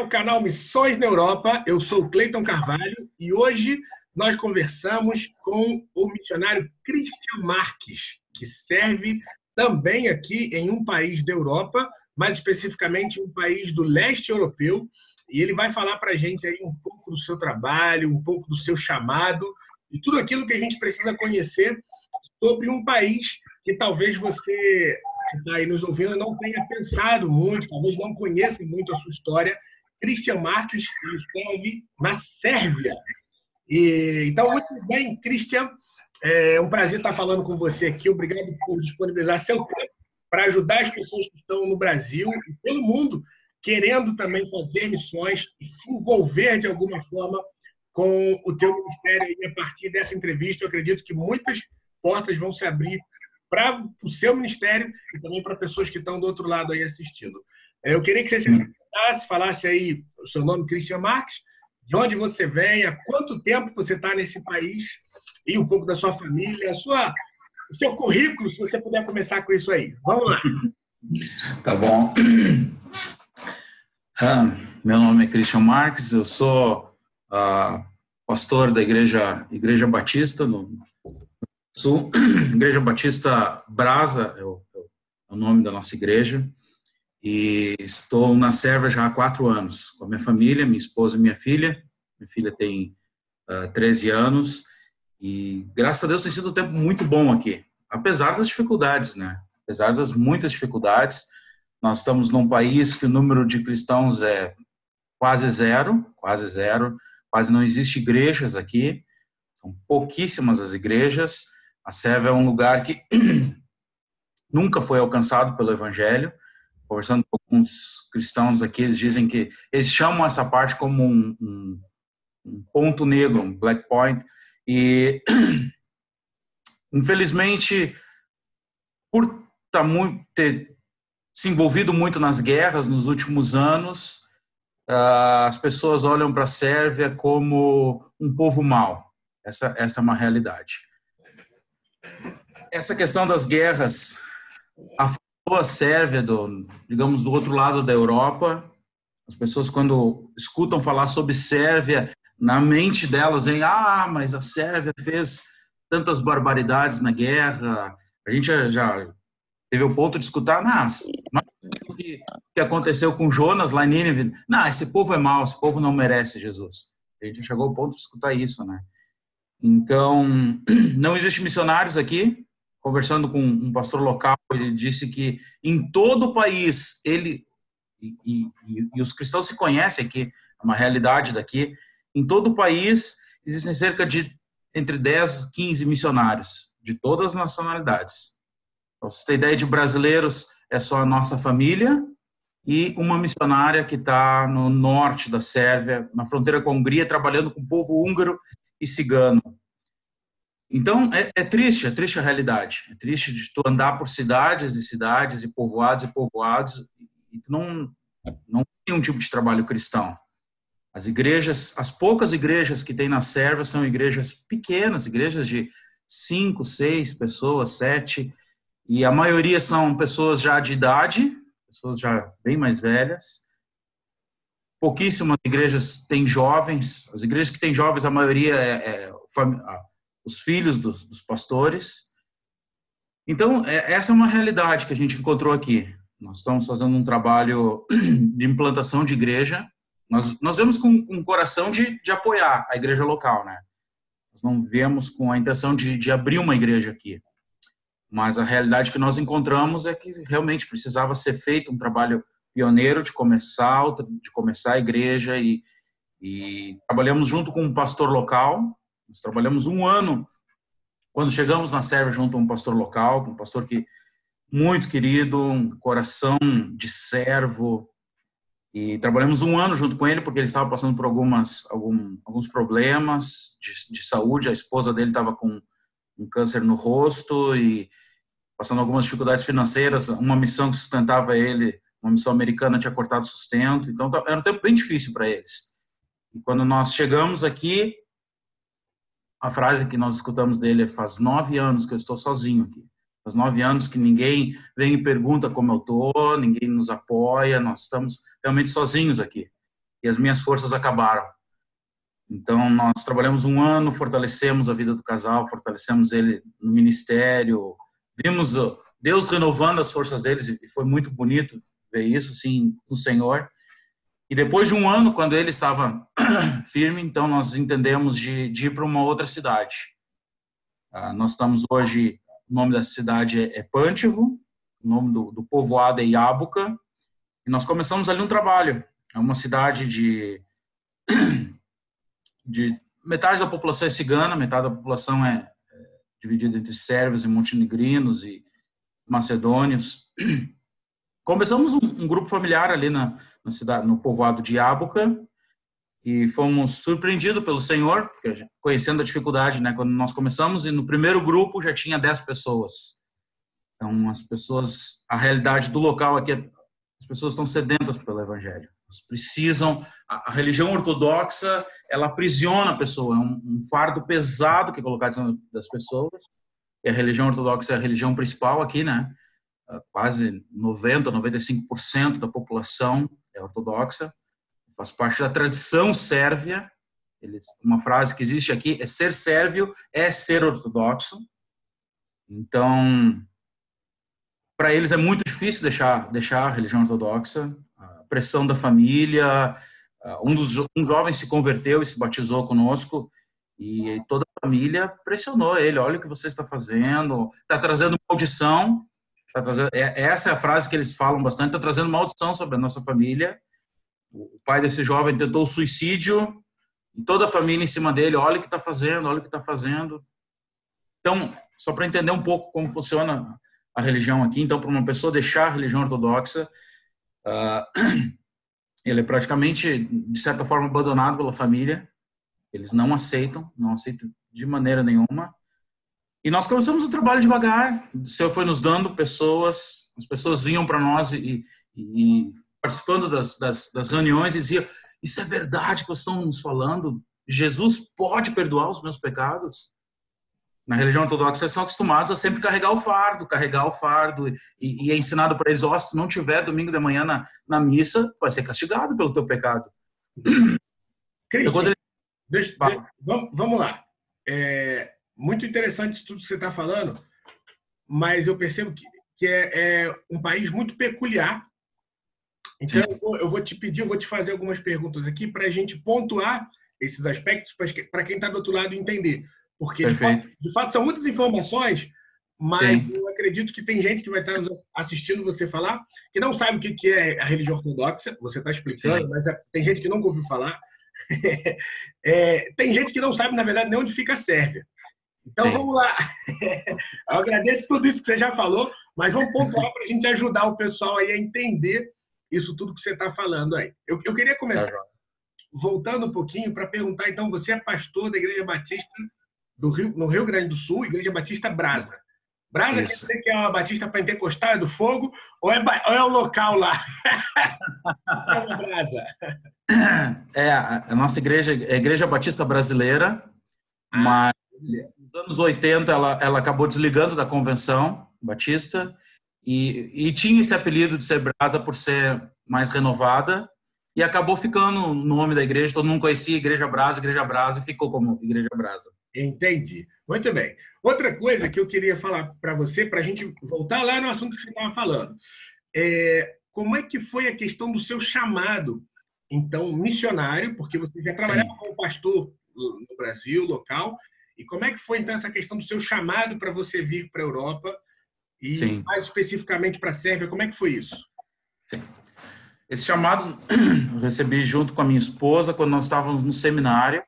o canal Missões na Europa. Eu sou o Cleiton Carvalho e hoje nós conversamos com o missionário Christian Marques, que serve também aqui em um país da Europa, mais especificamente em um país do leste europeu, e ele vai falar para a gente aí um pouco do seu trabalho, um pouco do seu chamado e tudo aquilo que a gente precisa conhecer sobre um país que talvez você que está aí nos ouvindo não tenha pensado muito, talvez não conheça muito a sua história. Christian Marques, ele serve na Sérvia. Então, muito bem, Christian, é um prazer estar falando com você aqui. Obrigado por disponibilizar seu tempo para ajudar as pessoas que estão no Brasil e pelo mundo, querendo também fazer missões e se envolver de alguma forma com o teu ministério. E a partir dessa entrevista, eu acredito que muitas portas vão se abrir para o seu ministério e também para pessoas que estão do outro lado aí assistindo. Eu queria que você se apresentasse, falasse aí o seu nome, Christian Marques, de onde você vem, há quanto tempo você está nesse país e um pouco da sua família, o seu currículo, se você puder começar com isso aí. Vamos lá. Tá bom. Meu nome é Christian Marques, eu sou pastor da Igreja Batista no Sul, Igreja Batista Brasa é o nome da nossa igreja, e estou na Sérvia já há 4 anos, com a minha família, minha esposa e minha filha. Minha filha tem 13 anos, e graças a Deus tem sido um tempo muito bom aqui, apesar das dificuldades, né? Apesar das muitas dificuldades. Nós estamos num país que o número de cristãos é quase zero, quase não existe igrejas aqui, são pouquíssimas as igrejas. A Sérvia é um lugar que nunca foi alcançado pelo Evangelho. Conversando com alguns cristãos aqui, eles dizem que eles chamam essa parte como um ponto negro, um black point. E, infelizmente, por ter se envolvido muito nas guerras nos últimos anos, as pessoas olham para a Sérvia como um povo mau. Essa é uma realidade. Essa questão das guerras afastou a Sérvia, digamos, do outro lado da Europa. As pessoas, quando escutam falar sobre Sérvia, na mente delas vem, mas a Sérvia fez tantas barbaridades na guerra. A gente já teve o ponto de escutar, o que aconteceu com Jonas lá em Nínive. Esse povo é mau, esse povo não merece Jesus. A gente chegou ao ponto de escutar isso, né? Então, não existem missionários aqui. Conversando com um pastor local, ele disse que em todo o país, e os cristãos se conhecem aqui, é uma realidade daqui, em todo o país existem cerca de entre 10 e 15 missionários, de todas as nacionalidades. Para você ter ideia, de brasileiros, é só a nossa família e uma missionária que está no norte da Sérvia, na fronteira com a Hungria, trabalhando com o povo húngaro e cigano. Então, é triste a realidade. É triste de tu andar por cidades e cidades e povoados e tu não tem um tipo de trabalho cristão. As poucas igrejas que tem na Sérvia são igrejas pequenas, igrejas de 5, 6 pessoas, 7, e a maioria são pessoas já de idade, pessoas já bem mais velhas. Pouquíssimas igrejas têm jovens. As igrejas que têm jovens, a maioria os filhos dos pastores. Então, essa é uma realidade que a gente encontrou aqui. Nós estamos fazendo um trabalho de implantação de igreja. Nós vemos com um coração de apoiar a igreja local, né? Nós não viemos com a intenção de abrir uma igreja aqui. Mas a realidade que nós encontramos é que realmente precisava ser feito um trabalho pioneiro de começar a igreja e trabalhamos junto com um pastor local. Nós trabalhamos 1 ano, quando chegamos na Sérvia, junto a um pastor local, um pastor muito querido, um coração de servo, e trabalhamos 1 ano junto com ele, porque ele estava passando por alguns problemas de saúde. A esposa dele estava com um câncer no rosto e passando algumas dificuldades financeiras. Uma missão que sustentava ele, uma missão americana, tinha cortado o sustento, então era um tempo bem difícil para eles. E quando nós chegamos aqui, a frase que nós escutamos dele é: faz 9 anos que eu estou sozinho aqui. Faz 9 anos que ninguém vem e pergunta como eu estou, ninguém nos apoia, nós estamos realmente sozinhos aqui. e as minhas forças acabaram. Então, nós trabalhamos um ano, fortalecemos a vida do casal, fortalecemos ele no ministério, vimos Deus renovando as forças deles, e foi muito bonito ver isso, sim, no Senhor. E depois de um ano, quando ele estava firme, então nós entendemos de ir para uma outra cidade. Nós estamos hoje, o nome da cidade é Pântivo, o nome do povoado é Iabuca, e nós começamos ali um trabalho. É uma cidade de metade da população é cigana, metade da população é dividida entre sérvios e montenegrinos e macedônios. Começamos um grupo familiar ali na cidade, no povoado de Iabuca, e fomos surpreendidos pelo Senhor, conhecendo a dificuldade, né? Quando nós começamos, e no primeiro grupo já tinha 10 pessoas. Então, as pessoas, a realidade do local aqui, as pessoas estão sedentas pelo Evangelho. Elas precisam, a religião ortodoxa, ela aprisiona a pessoa, é um fardo pesado que é colocado em cima das pessoas, e a religião ortodoxa é a religião principal aqui, né? Quase 90%, 95% da população é ortodoxa, faz parte da tradição sérvia. Uma frase que existe aqui é: ser sérvio é ser ortodoxo. Então, para eles é muito difícil deixar a religião ortodoxa, a pressão da família. Um jovem se converteu e se batizou conosco, e toda a família pressionou ele: olha o que você está fazendo, está trazendo maldição. Essa é a frase que eles falam bastante: está trazendo maldição sobre a nossa família. O pai desse jovem tentou suicídio, e toda a família em cima dele: olha o que está fazendo, olha o que está fazendo. Então, só para entender um pouco como funciona a religião aqui, então, para uma pessoa deixar a religião ortodoxa, ele é praticamente, de certa forma, abandonado pela família. Eles não aceitam de maneira nenhuma. E nós começamos o trabalho devagar. O Senhor foi nos dando pessoas, as pessoas vinham para nós e participando das reuniões e diziam: isso é verdade que vocês estão nos falando? Jesus pode perdoar os meus pecados? Na religião ortodoxa, eles são acostumados a sempre carregar o fardo, e é ensinado para eles: ó, se tu não tiver domingo de manhã na missa, vai ser castigado pelo teu pecado. Cristian, vamos lá. Muito interessante isso tudo que você está falando, mas eu percebo que é um país muito peculiar. Então, eu vou te pedir, eu vou te fazer algumas perguntas aqui para a gente pontuar esses aspectos para quem está do outro lado entender. Porque, de fato, são muitas informações, mas eu acredito que tem gente que vai estar nos assistindo você falar, que não sabe o que é a religião ortodoxa. Você está explicando, mas tem gente que nunca ouviu falar. Tem gente que não sabe, na verdade, nem onde fica a Sérvia. Então, vamos lá. Eu agradeço tudo isso que você já falou, mas vamos pontuar para a gente ajudar o pessoal aí a entender isso tudo que você está falando aí. Eu queria começar voltando um pouquinho para perguntar, então, você é pastor da Igreja Batista no Rio Grande do Sul, Igreja Batista Brasa. Brasa quer dizer que é uma batista pentecostal, é do fogo, ou é o local lá? É uma brasa. A nossa igreja é a Igreja Batista Brasileira, mas nos anos 80 ela acabou desligando da convenção batista e tinha esse apelido de ser Brasa por ser mais renovada, e acabou ficando o nome da igreja. Todo mundo conhecia Igreja Brasa, e ficou como Igreja Brasa. Entendi. Muito bem. Outra coisa que eu queria falar para você, para a gente voltar lá no assunto que você estava falando, como é que foi a questão do seu chamado, então, missionário, porque você já trabalhava como pastor no Brasil, local, e como é que foi, então, essa questão do seu chamado para você vir para a Europa e, mais especificamente, para a Sérvia? Como é que foi isso? Sim. Esse chamado eu recebi junto com a minha esposa quando nós estávamos no seminário,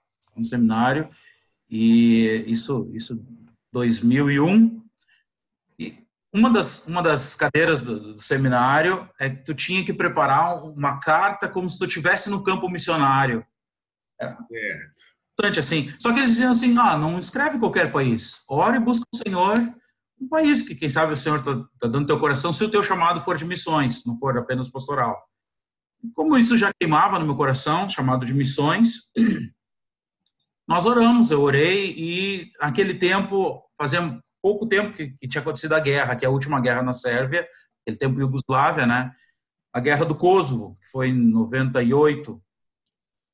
e isso 2001. E uma das cadeiras do seminário é que tu tinha que preparar uma carta como se tu estivesse no campo missionário. Bastante assim. Só que eles diziam assim: não escreve qualquer país, ora e busca o Senhor, um país que, quem sabe, o Senhor está dando teu coração, se o teu chamado for de missões, não for apenas pastoral. Como isso já queimava no meu coração, chamado de missões, nós oramos, eu orei, e naquele tempo, fazia pouco tempo que tinha acontecido a guerra, que é a última guerra na Sérvia, aquele tempo Iugoslávia, né? A guerra do Kosovo, que foi em 98,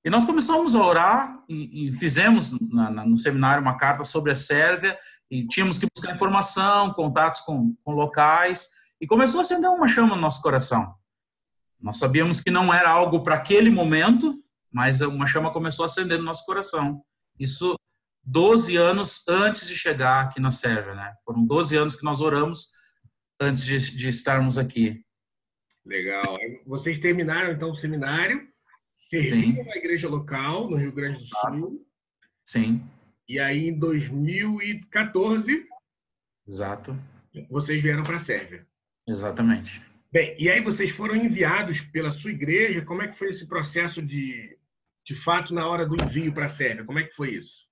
E nós começamos a orar e fizemos no seminário uma carta sobre a Sérvia e tínhamos que buscar informação, contatos com locais e começou a acender uma chama no nosso coração. Nós sabíamos que não era algo para aquele momento, mas uma chama começou a acender no nosso coração. Isso 12 anos antes de chegar aqui na Sérvia, né? Foram 12 anos que nós oramos antes de estarmos aqui. Legal. Vocês terminaram, então, o seminário, serviram Sim. na igreja local, no Rio Grande do Sul. Sim. E aí, em 2014, Exato. vocês vieram para a Sérvia. Exatamente. Bem, e aí vocês foram enviados pela sua igreja. Como é que foi esse processo de fato, na hora do envio para a Sérvia? Como é que foi isso?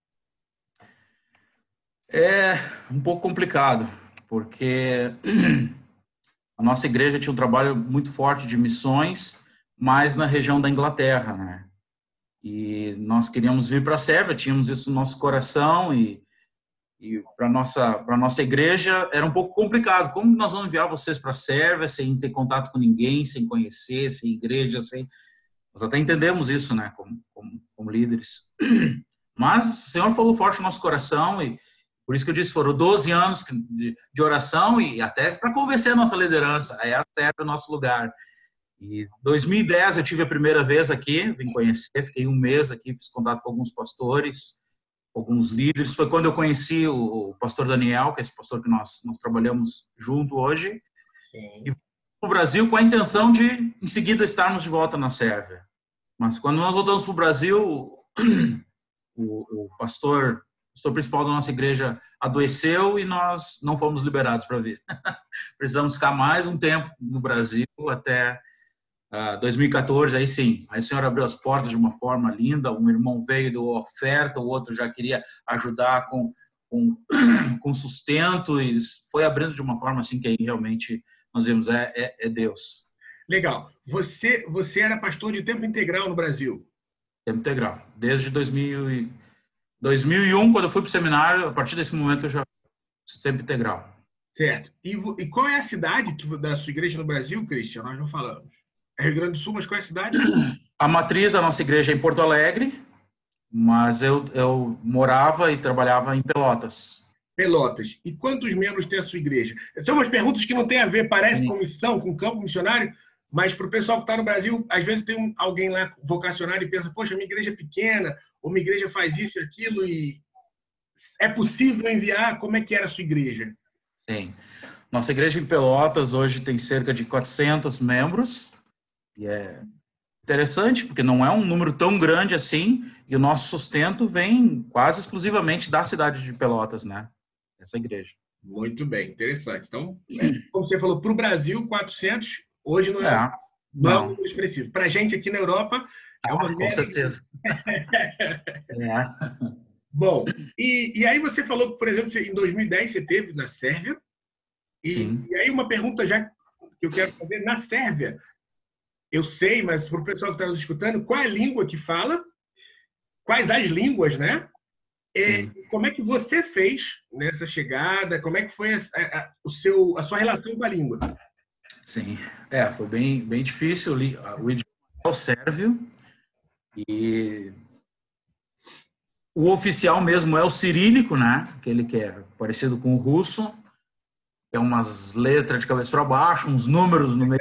É um pouco complicado, porque a nossa igreja tinha um trabalho muito forte de missões, mas na região da Inglaterra, né? E nós queríamos vir para a Sérvia, tínhamos isso no nosso coração e para nossa igreja era um pouco complicado. Como nós vamos enviar vocês para a Sérvia sem ter contato com ninguém, sem conhecer, sem igreja, sem... Nós até entendemos isso, né, como líderes. Mas o Senhor falou forte no nosso coração e por isso que eu disse, foram 12 anos de oração e até para convencer a nossa liderança. É a Sérvia o nosso lugar. E em 2010 eu tive a primeira vez aqui, vim conhecer, fiquei um mês aqui, fiz contato com alguns pastores, alguns líderes. Foi quando eu conheci o pastor Daniel, que é esse pastor que nós trabalhamos junto hoje. Sim. E para o Brasil com a intenção de, em seguida, estarmos de volta na Sérvia. Mas quando nós voltamos para o Brasil, o pastor principal da nossa igreja adoeceu e nós não fomos liberados para vir. Precisamos ficar mais um tempo no Brasil até 2014, aí sim. Aí o Senhor abriu as portas de uma forma linda, um irmão veio e deu oferta, o outro já queria ajudar com sustento e foi abrindo de uma forma assim que aí realmente nós vimos, é Deus. Legal. Você era pastor de tempo integral no Brasil? Tempo integral. Desde 2001, quando eu fui para o seminário, a partir desse momento eu já tempo integral. Certo. E qual é a cidade da sua igreja no Brasil, Christian? Nós não falamos. É Rio Grande do Sul, mas qual é a cidade? A matriz da nossa igreja é em Porto Alegre, mas eu morava e trabalhava em Pelotas. Pelotas. E quantos membros tem a sua igreja? São umas perguntas que não têm a ver, parece com missão, com campo missionário, mas para o pessoal que está no Brasil, às vezes tem alguém lá vocacionado e pensa, poxa, minha igreja é pequena, ou minha igreja faz isso e aquilo, e é possível enviar? Como é que era a sua igreja? Sim. Nossa igreja em Pelotas hoje tem cerca de 400 membros, e é interessante, porque não é um número tão grande assim, e o nosso sustento vem quase exclusivamente da cidade de Pelotas, né? Essa igreja. Muito bem, interessante. Então, como você falou, para o Brasil, 400, hoje não é um número expressivo. Para a gente aqui na Europa, é uma com certeza. Bom, e aí você falou que, por exemplo, em 2010 você esteve na Sérvia, e aí uma pergunta já que eu quero fazer, na Sérvia, eu sei, mas para o pessoal que está nos escutando, qual é a língua que fala? Quais as línguas, né? Como é que você fez nessa chegada? Como é que foi a sua relação com a língua? Sim, foi bem difícil. O idioma é o sérvio e o oficial mesmo é o cirílico, né? Aquele que é parecido com o russo. É umas letras de cabeça para baixo, uns números no meio.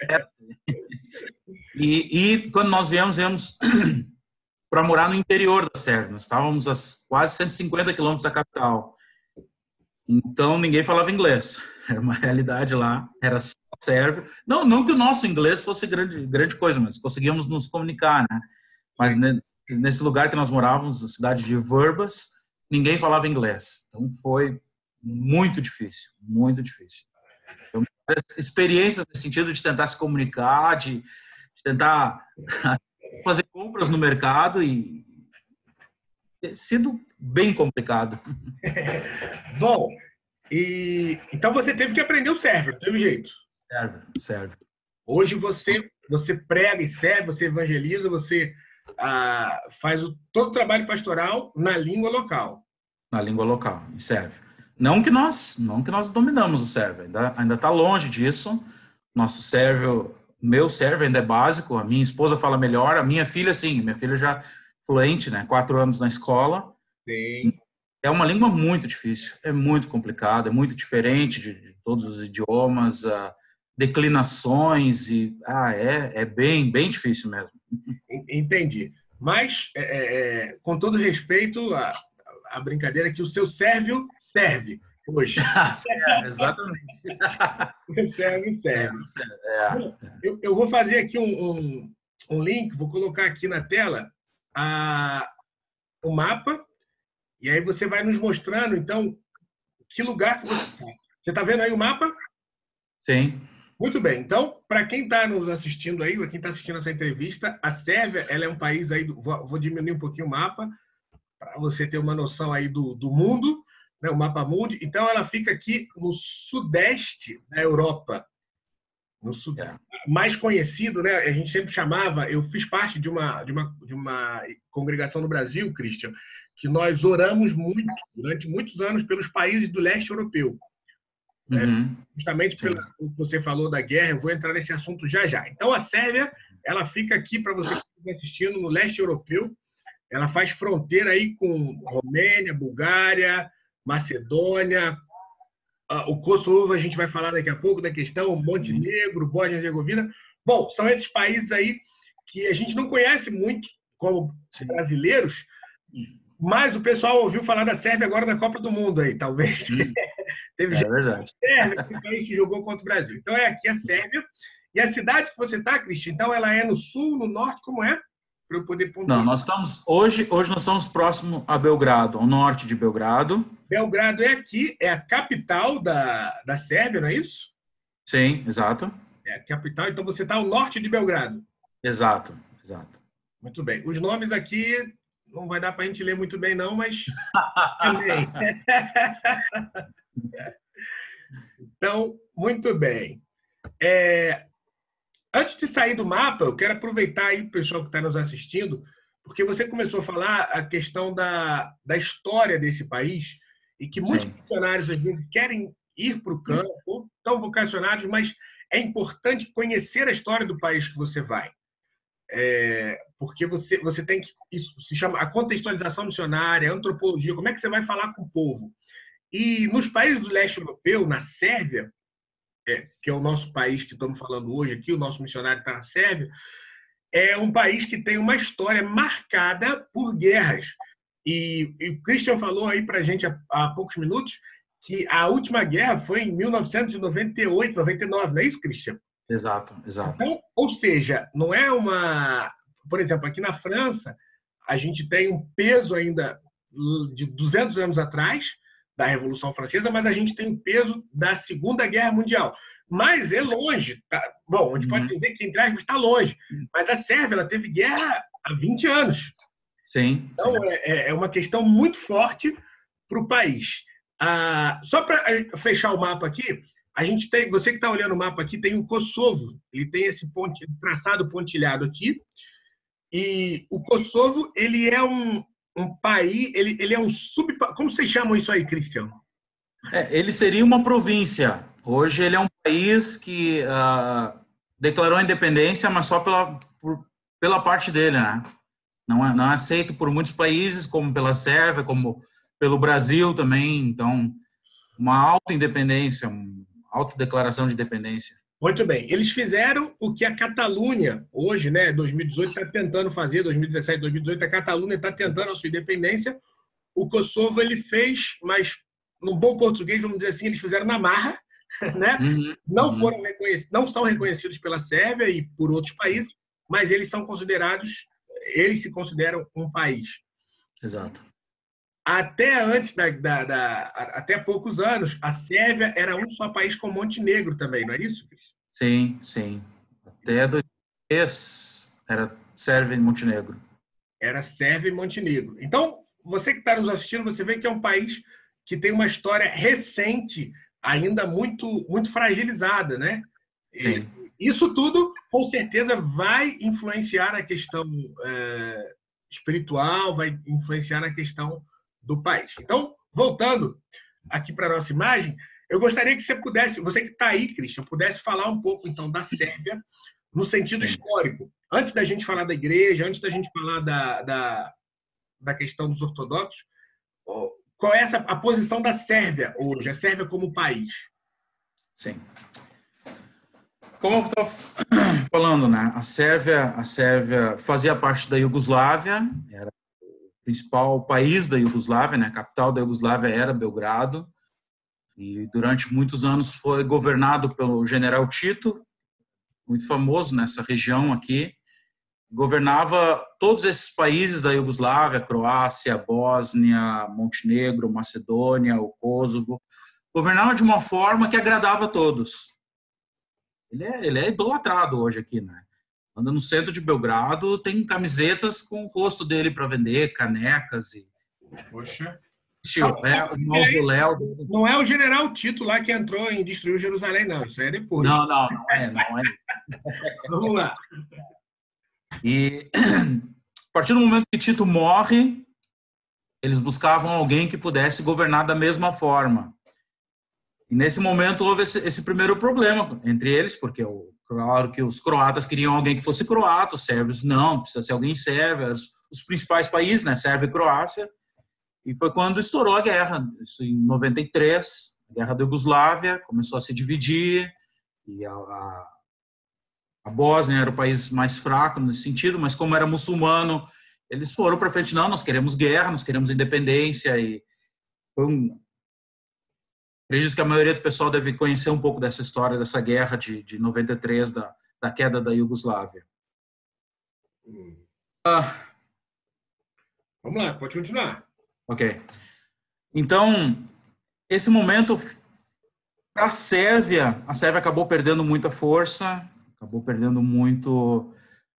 E quando nós viemos para morar no interior da Sérvia. Nós estávamos a quase 150 quilômetros da capital. Então, ninguém falava inglês. Era uma realidade lá. Era só sérvio. Não que o nosso inglês fosse grande coisa, mas conseguíamos nos comunicar, né? Mas nesse lugar que nós morávamos, a cidade de Vrbas, ninguém falava inglês. Então, foi muito difícil, muito difícil. Então, experiências no sentido de tentar se comunicar, de tentar fazer compras no mercado e tem sido bem complicado. Bom, então você teve que aprender o sérvio, não teve jeito. Sérvio. Hoje você prega e serve, você evangeliza, você faz todo o trabalho pastoral na língua local. Na língua local, em sérvio. Não que nós dominamos o sérvio, ainda está longe disso. Nosso sérvio meu sérvio ainda é básico, a minha esposa fala melhor, a minha filha, sim, minha filha já fluente, né? 4 anos na escola. Sim. É uma língua muito difícil, é muito complicada, é muito diferente de todos os idiomas, declinações, é bem, bem difícil mesmo. Entendi. Mas, com todo respeito, a brincadeira é que o seu sérvio serve hoje. Exatamente. O sérvio serve. É. Bom, eu vou fazer aqui um link, vou colocar aqui na tela o mapa, e aí você vai nos mostrando, então, que lugar que você está. Você está vendo aí o mapa? Sim. Muito bem. Então, para quem está nos assistindo aí, para quem está assistindo essa entrevista, a Sérvia, ela é um país aí, vou diminuir um pouquinho o mapa, para você ter uma noção aí do mundo, né, o mapa mundi. Então, ela fica aqui no sudeste da Europa, no mais conhecido, né? A gente sempre chamava, eu fiz parte de uma congregação no Brasil, Christian, que nós oramos muito, durante muitos anos, pelos países do leste europeu. Uhum. Justamente pelo que você falou da guerra, eu vou entrar nesse assunto já já. Então, a Sérvia, ela fica aqui, para você que está assistindo, no leste europeu. Ela faz fronteira aí com Romênia, Bulgária, Macedônia, o Kosovo, a gente vai falar daqui a pouco da questão, Montenegro, Bósnia e Herzegovina. Bom, são esses países aí que a gente não conhece muito como brasileiros, mas o pessoal ouviu falar da Sérvia agora na Copa do Mundo aí, talvez. Teve gente verdade. da Sérvia, que país que jogou contra o Brasil. Então é aqui a Sérvia. E a cidade que você está, Cristian, então ela é no sul, no norte, como é? Para eu poder pontuar. Não, nós estamos hoje nós estamos próximo a Belgrado, ao norte de Belgrado. Belgrado é aqui, é a capital da Sérvia, não é isso? Sim, exato. É a capital, então você está ao norte de Belgrado. Exato. Muito bem. Os nomes aqui não vai dar para a gente ler muito bem, não, mas também. Então, muito bem. Antes de sair do mapa, eu quero aproveitar aí o pessoal que está nos assistindo, porque você começou a falar a questão da história desse país e que muitos missionários, às vezes, querem ir para o campo, estão vocacionados, mas é importante conhecer a história do país que você vai. Porque você tem que... Isso se chama a contextualização missionária, a antropologia, como é que você vai falar com o povo? E nos países do leste europeu, na Sérvia, que é o nosso país que estamos falando hoje aqui, o nosso missionário está na Sérvia, é um país que tem uma história marcada por guerras. E o Christian falou aí para a gente há poucos minutos que a última guerra foi em 1998, 99, não é isso, Christian? Exato. Então, ou seja, não é uma... Por exemplo, aqui na França, a gente tem um peso ainda de 200 anos atrás, da Revolução Francesa, mas a gente tem o peso da Segunda Guerra Mundial. Mas é longe. Tá? Bom, a gente pode dizer que, entre aspas, está longe. Mas a Sérvia ela teve guerra há 20 anos. Sim. Então, é uma questão muito forte para o país. Só para fechar o mapa aqui, a gente tem, você que está olhando o mapa aqui, tem o Kosovo. Ele tem esse traçado pontilhado aqui. E o Kosovo, ele é um país, ele é um como vocês chamam isso aí, Christian? Ele seria uma província. Hoje ele é um país que declarou a independência, mas só pela parte dele, né? Não é aceito por muitos países, como pela Sérvia, como pelo Brasil também. Então, uma auto-independência, uma autodeclaração de independência. Muito bem. Eles fizeram o que a Catalunha, hoje, né, 2018, está tentando fazer, 2017, 2018, a Catalunha está tentando a sua independência. O Kosovo, ele fez, mas, num bom português, vamos dizer assim, eles fizeram na marra, né? Não são reconhecidos pela Sérvia e por outros países, mas eles se consideram um país. Exato. Até antes até poucos anos, a Sérvia era um só país com Montenegro também, não é isso, Cris? Sim. Até 2010 era Sérvia e Montenegro. Era Sérvia e Montenegro. Então, você que está nos assistindo, você vê que é um país que tem uma história recente, ainda muito, muito fragilizada, né? Sim. Isso tudo, com certeza, vai influenciar na questão espiritual, vai influenciar na questão do país. Então, voltando aqui para a nossa imagem, eu gostaria que você que está aí, Christian, pudesse falar um pouco, então, da Sérvia, no sentido Sim. histórico. Antes da gente falar da igreja, antes da gente falar da questão dos ortodoxos, qual é a posição da Sérvia hoje, a Sérvia como país? Sim. Como eu estava falando, né? A Sérvia fazia parte da Iugoslávia, era o principal país da Iugoslávia, né? A capital da Iugoslávia era Belgrado, e durante muitos anos foi governado pelo general Tito, muito famoso nessa região aqui. Governava todos esses países da Iugoslávia, Croácia, Bósnia, Montenegro, Macedônia, o Kosovo. Governava de uma forma que agradava a todos. Ele é idolatrado hoje aqui, né? Anda no centro de Belgrado, tem camisetas com o rosto dele para vender, canecas e Poxa. o mausoléu. Não é o general Tito lá que entrou e destruiu Jerusalém, não. Isso é depois. Não é. Vamos lá. E a partir do momento que Tito morre, eles buscavam alguém que pudesse governar da mesma forma. E nesse momento houve esse primeiro problema entre eles, porque claro que os croatas queriam alguém que fosse croata, os sérvios não, precisa ser alguém sérvio, os principais países, né, Sérvia e Croácia. E foi quando estourou a guerra, isso em 93, a guerra da Iugoslávia começou a se dividir, e a Bósnia era o país mais fraco nesse sentido, mas como era muçulmano, eles foram para frente, não, nós queremos guerra, nós queremos independência, e foi acredito que a maioria do pessoal deve conhecer um pouco dessa história, dessa guerra de 93, da queda da Iugoslávia. Vamos lá, pode continuar. Ok. Então, esse momento, para a Sérvia acabou perdendo muita força, acabou perdendo muito.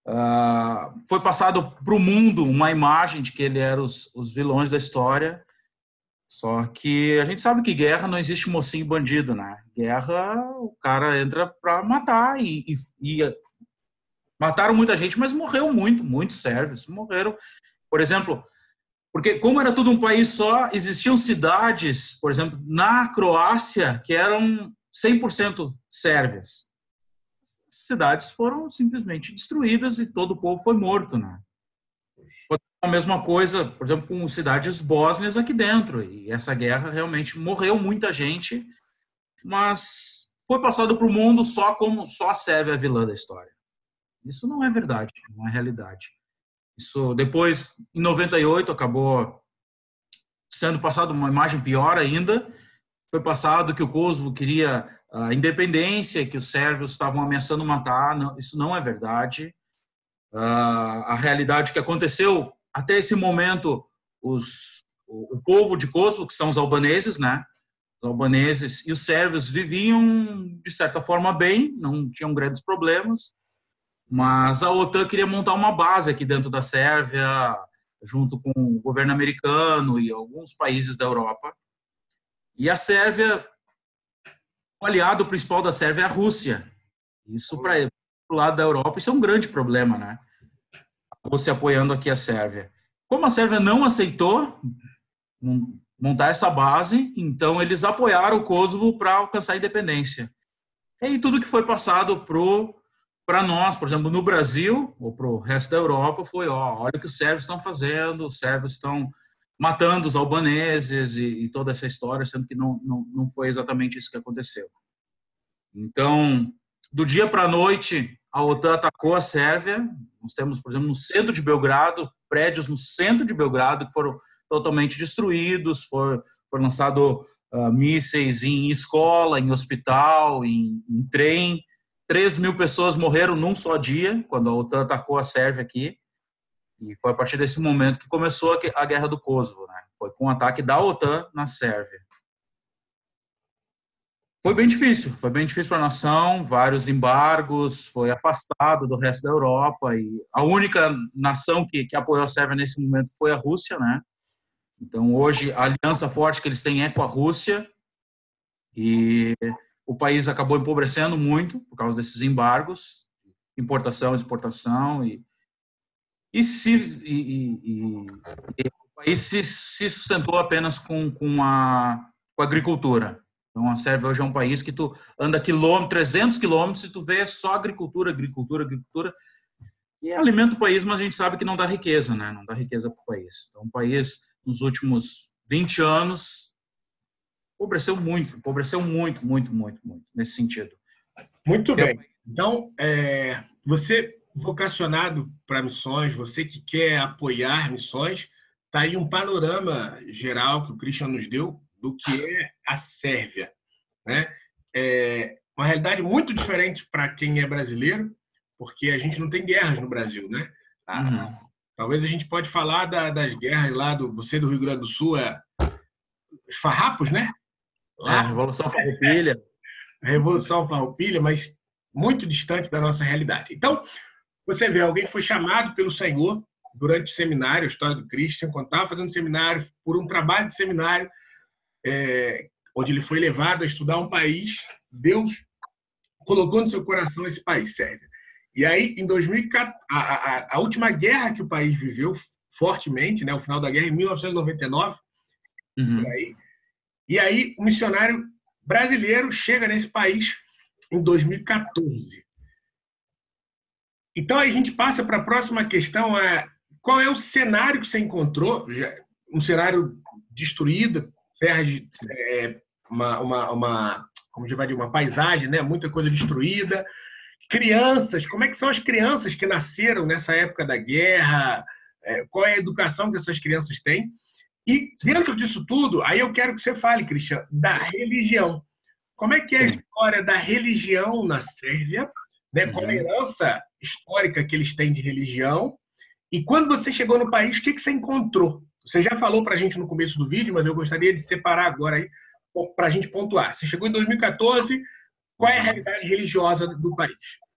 Foi passado para o mundo uma imagem de que ele era os vilões da história. Só que a gente sabe que guerra não existe mocinho e bandido, né? Guerra, o cara entra para matar e mataram muita gente, mas morreu muitos sérvios. Morreram, por exemplo, porque como era tudo um país só, existiam cidades, por exemplo, na Croácia, que eram 100% sérvias. Cidades foram simplesmente destruídas e todo o povo foi morto, né? A mesma coisa, por exemplo, com cidades bósnias aqui dentro. E essa guerra realmente morreu muita gente, mas foi passado para o mundo como só a Sérvia é a vilã da história. Isso não é verdade, não é realidade. Isso depois, em 98, acabou sendo passado uma imagem pior ainda. Foi passado que o Kosovo queria a independência, que os sérvios estavam ameaçando matar. Não, isso não é verdade. A realidade que aconteceu até esse momento, o povo de Kosovo, que são os albaneses, né? Os albaneses e os sérvios viviam, de certa forma, bem, não tinham grandes problemas, mas a OTAN queria montar uma base aqui dentro da Sérvia, junto com o governo americano e alguns países da Europa. E a Sérvia, o aliado principal da Sérvia é a Rússia. Isso, para o lado da Europa, isso é um grande problema, né? Rússia apoiando aqui a Sérvia. Como a Sérvia não aceitou montar essa base, então eles apoiaram o Kosovo para alcançar a independência. E aí tudo que foi passado para nós, por exemplo, no Brasil, ou para o resto da Europa, foi, olha o que os sérvios estão fazendo, os sérvios estão matando os albaneses e toda essa história, sendo que não foi exatamente isso que aconteceu. Então, do dia para a noite, a OTAN atacou a Sérvia. Nós temos, por exemplo, no centro de Belgrado, prédios no centro de Belgrado que foram totalmente destruídos, foram lançados mísseis em escola, em hospital, em trem. 3.000 pessoas morreram num só dia, quando a OTAN atacou a Sérvia aqui. E foi a partir desse momento que começou a Guerra do Kosovo, né? Foi com o ataque da OTAN na Sérvia. Foi bem difícil para a nação, vários embargos, foi afastado do resto da Europa e a única nação que apoiou a Sérvia nesse momento foi a Rússia, né? Então hoje a aliança forte que eles têm é com a Rússia e o país acabou empobrecendo muito por causa desses embargos, importação, exportação e o país se sustentou apenas com a agricultura. Então, a Sérvia hoje é um país que tu anda 300 quilômetros e tu vê só agricultura, agricultura, agricultura. E alimenta o país, mas a gente sabe que não dá riqueza, né? Não dá riqueza para o país. Então, o país, nos últimos 20 anos, empobreceu muito, nesse sentido. Muito bem. Então, você vocacionado para missões, você que quer apoiar missões, está aí um panorama geral que o Christian nos deu do que é a Sérvia, né? É uma realidade muito diferente para quem é brasileiro, porque a gente não tem guerras no Brasil, né? Talvez a gente pode falar das guerras lá você do Rio Grande do Sul, os farrapos, né? Lá, a Revolução Farroupilha. A Revolução Farroupilha, mas muito distante da nossa realidade. Então, você vê, alguém foi chamado pelo Senhor durante o seminário, a história do Christian, quando estava fazendo seminário, por um trabalho de seminário, onde ele foi levado a estudar um país, Deus colocou no seu coração esse país, Sérvia. E aí, em 2014, a última guerra que o país viveu fortemente, né, o final da guerra, em 1999, por aí, e aí o missionário brasileiro chega nesse país em 2014. Então, a gente passa para a próxima questão, qual é o cenário que você encontrou? Um cenário destruído, como já vai dizer, uma paisagem, né? Muita coisa destruída. Crianças, como é que são as crianças que nasceram nessa época da guerra? Qual é a educação que essas crianças têm? E dentro disso tudo, aí eu quero que você fale, Christian, da religião. Como é que é a história da religião na Sérvia? Né? Qual a herança histórica que eles têm de religião? E quando você chegou no país, o que você encontrou? Você já falou para a gente no começo do vídeo, mas eu gostaria de separar agora aí para a gente pontuar. Você chegou em 2014, qual é a realidade religiosa do país?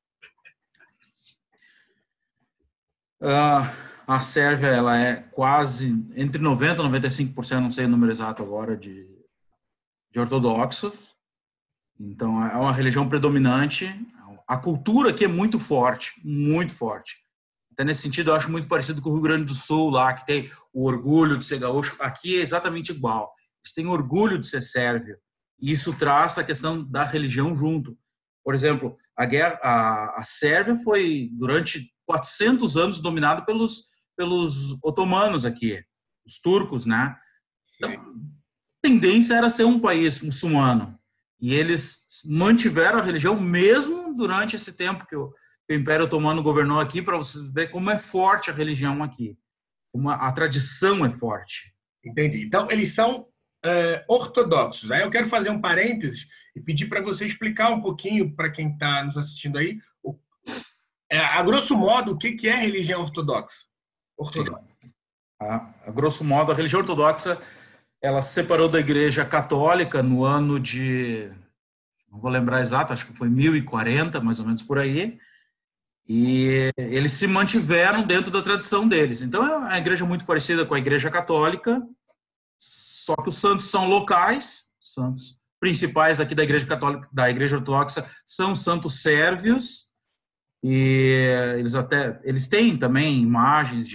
A Sérvia, ela é quase entre 90% e 95%, não sei o número exato agora, de ortodoxos. Então, é uma religião predominante. A cultura aqui é muito forte, muito forte. Até nesse sentido, eu acho muito parecido com o Rio Grande do Sul, lá, que tem o orgulho de ser gaúcho. Aqui é exatamente igual. Eles têm orgulho de ser sérvio. E isso traz a questão da religião junto. Por exemplo, a Sérvia foi, durante 400 anos, dominada pelos otomanos aqui, os turcos, né? Então, a tendência era ser um país muçulmano. E eles mantiveram a religião mesmo durante esse tempo que o Império Otomano governou aqui, para você ver como é forte a religião aqui. Como a tradição é forte. Entendi. Então, eles são ortodoxos. Aí eu quero fazer um parênteses e pedir para você explicar um pouquinho para quem está nos assistindo aí, a grosso modo, o que é religião ortodoxa? A grosso modo, a religião ortodoxa, ela se separou da Igreja Católica no ano de, não vou lembrar exato, acho que foi 1040, mais ou menos por aí, e eles se mantiveram dentro da tradição deles. Então, é uma igreja muito parecida com a Igreja Católica, só que os santos são locais, os santos principais aqui da Igreja Católica, da Igreja Ortodoxa, são santos sérvios, e eles têm também imagens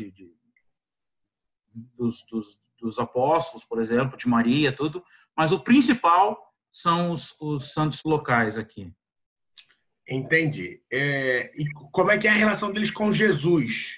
dos apóstolos, por exemplo, de Maria, tudo, mas o principal são os santos locais aqui. Entendi. E como é que é a relação deles com Jesus?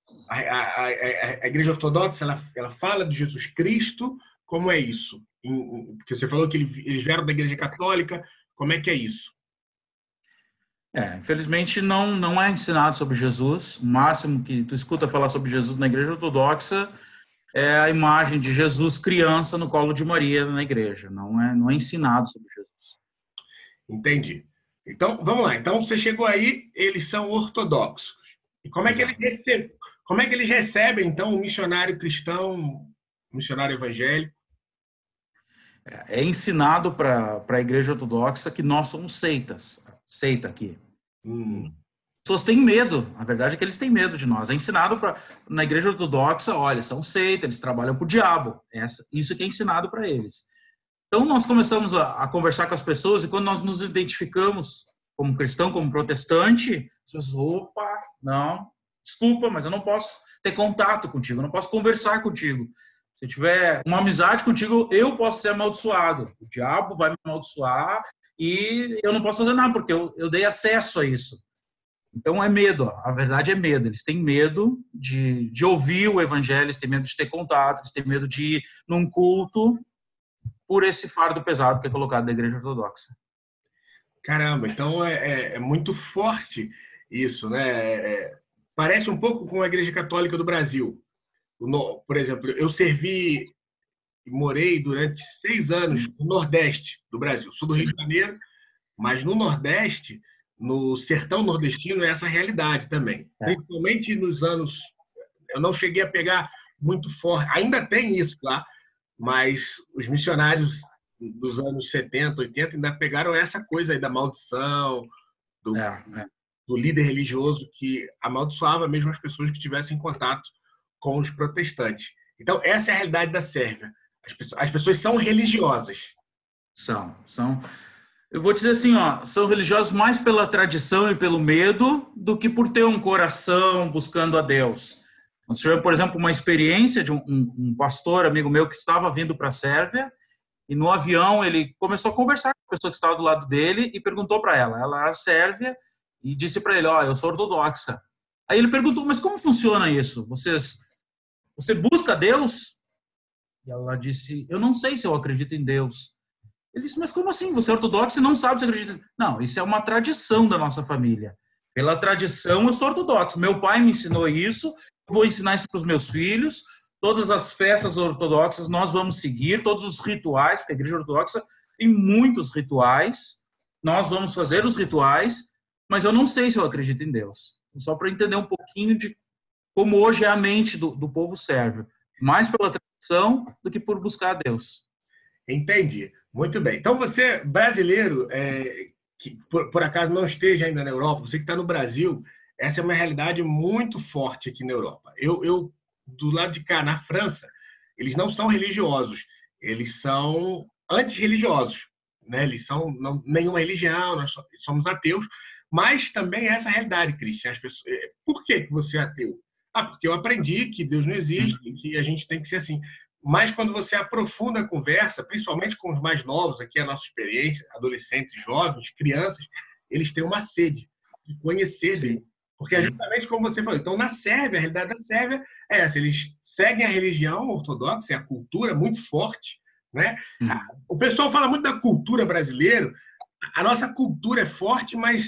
A Igreja Ortodoxa, ela fala de Jesus Cristo, como é isso? Porque você falou que eles vieram da Igreja Católica, como é que é isso? Infelizmente não é ensinado sobre Jesus. O máximo que tu escuta falar sobre Jesus na Igreja Ortodoxa é a imagem de Jesus criança no colo de Maria na igreja. Não é ensinado sobre Jesus. Entendi. Então, vamos lá. Então, você chegou aí, eles são ortodoxos. E como é que eles recebem, então, um missionário cristão, um missionário evangélico? É ensinado para a Igreja Ortodoxa que nós somos seita aqui. As pessoas têm medo, a verdade é que eles têm medo de nós. É ensinado na Igreja Ortodoxa, olha, são seita, eles trabalham para o diabo. Isso que é ensinado para eles. Então, nós começamos a conversar com as pessoas e quando nós nos identificamos como cristão, como protestante, as pessoas, opa, não, desculpa, mas eu não posso ter contato contigo, eu não posso conversar contigo. Se eu tiver uma amizade contigo, eu posso ser amaldiçoado. O diabo vai me amaldiçoar e eu não posso fazer nada, porque eu dei acesso a isso. Então é medo, ó. A verdade é medo. Eles têm medo de ouvir o evangelho, eles têm medo de ter contato, eles têm medo de ir num culto por esse fardo pesado que é colocado da igreja ortodoxa. Caramba, então é muito forte isso, né? Parece um pouco com a Igreja Católica do Brasil. Por exemplo, eu servi e morei durante 6 anos no Nordeste do Brasil. Sou do Rio de Janeiro, mas no Nordeste, no sertão nordestino, é essa realidade também. Principalmente nos anos... Eu não cheguei a pegar muito forte. Ainda tem isso lá, mas os missionários dos anos 70, 80 ainda pegaram essa coisa aí da maldição, do líder religioso que amaldiçoava mesmo as pessoas que tivessem contato com os protestantes. Então, essa é a realidade da Sérvia. As pessoas são religiosas. São. Eu vou dizer assim, ó, são religiosos mais pela tradição e pelo medo do que por ter um coração buscando a Deus. Nós tivemos, por exemplo, uma experiência de um pastor, amigo meu, que estava vindo para a Sérvia, e no avião ele começou a conversar com a pessoa que estava do lado dele e perguntou para ela. Ela era sérvia e disse para ele, ó, eu sou ortodoxa. Aí ele perguntou, mas como funciona isso? Você busca Deus? E ela disse, eu não sei se eu acredito em Deus. Ele disse, mas como assim? Você é ortodoxo e não sabe se acredita? Não, isso é uma tradição da nossa família. Pela tradição, eu sou ortodoxo. Meu pai me ensinou isso, eu vou ensinar isso para os meus filhos. Todas as festas ortodoxas nós vamos seguir, todos os rituais, porque a igreja ortodoxa tem muitos rituais. Nós vamos fazer os rituais, mas eu não sei se eu acredito em Deus. Só para entender um pouquinho de como hoje é a mente do povo sérvio. Mais pela tradição do que por buscar a Deus. Entendi. Muito bem. Então, você, brasileiro, que por acaso não esteja ainda na Europa, você que está no Brasil, essa é uma realidade muito forte aqui na Europa. Eu do lado de cá, na França, eles não são religiosos, eles são antirreligiosos, né? Eles são nenhuma religião, nós somos ateus, mas também essa realidade, Christian. As pessoas, por que você é ateu? Porque eu aprendi que Deus não existe, que a gente tem que ser assim. Mas quando você aprofunda a conversa, principalmente com os mais novos, aqui a nossa experiência, adolescentes, jovens, crianças, eles têm uma sede de conhecer Deus. Porque é justamente como você falou. Então, na Sérvia, a realidade da Sérvia é essa. Eles seguem a religião ortodoxa, a cultura muito forte, né? O pessoal fala muito da cultura brasileira. A nossa cultura é forte, mas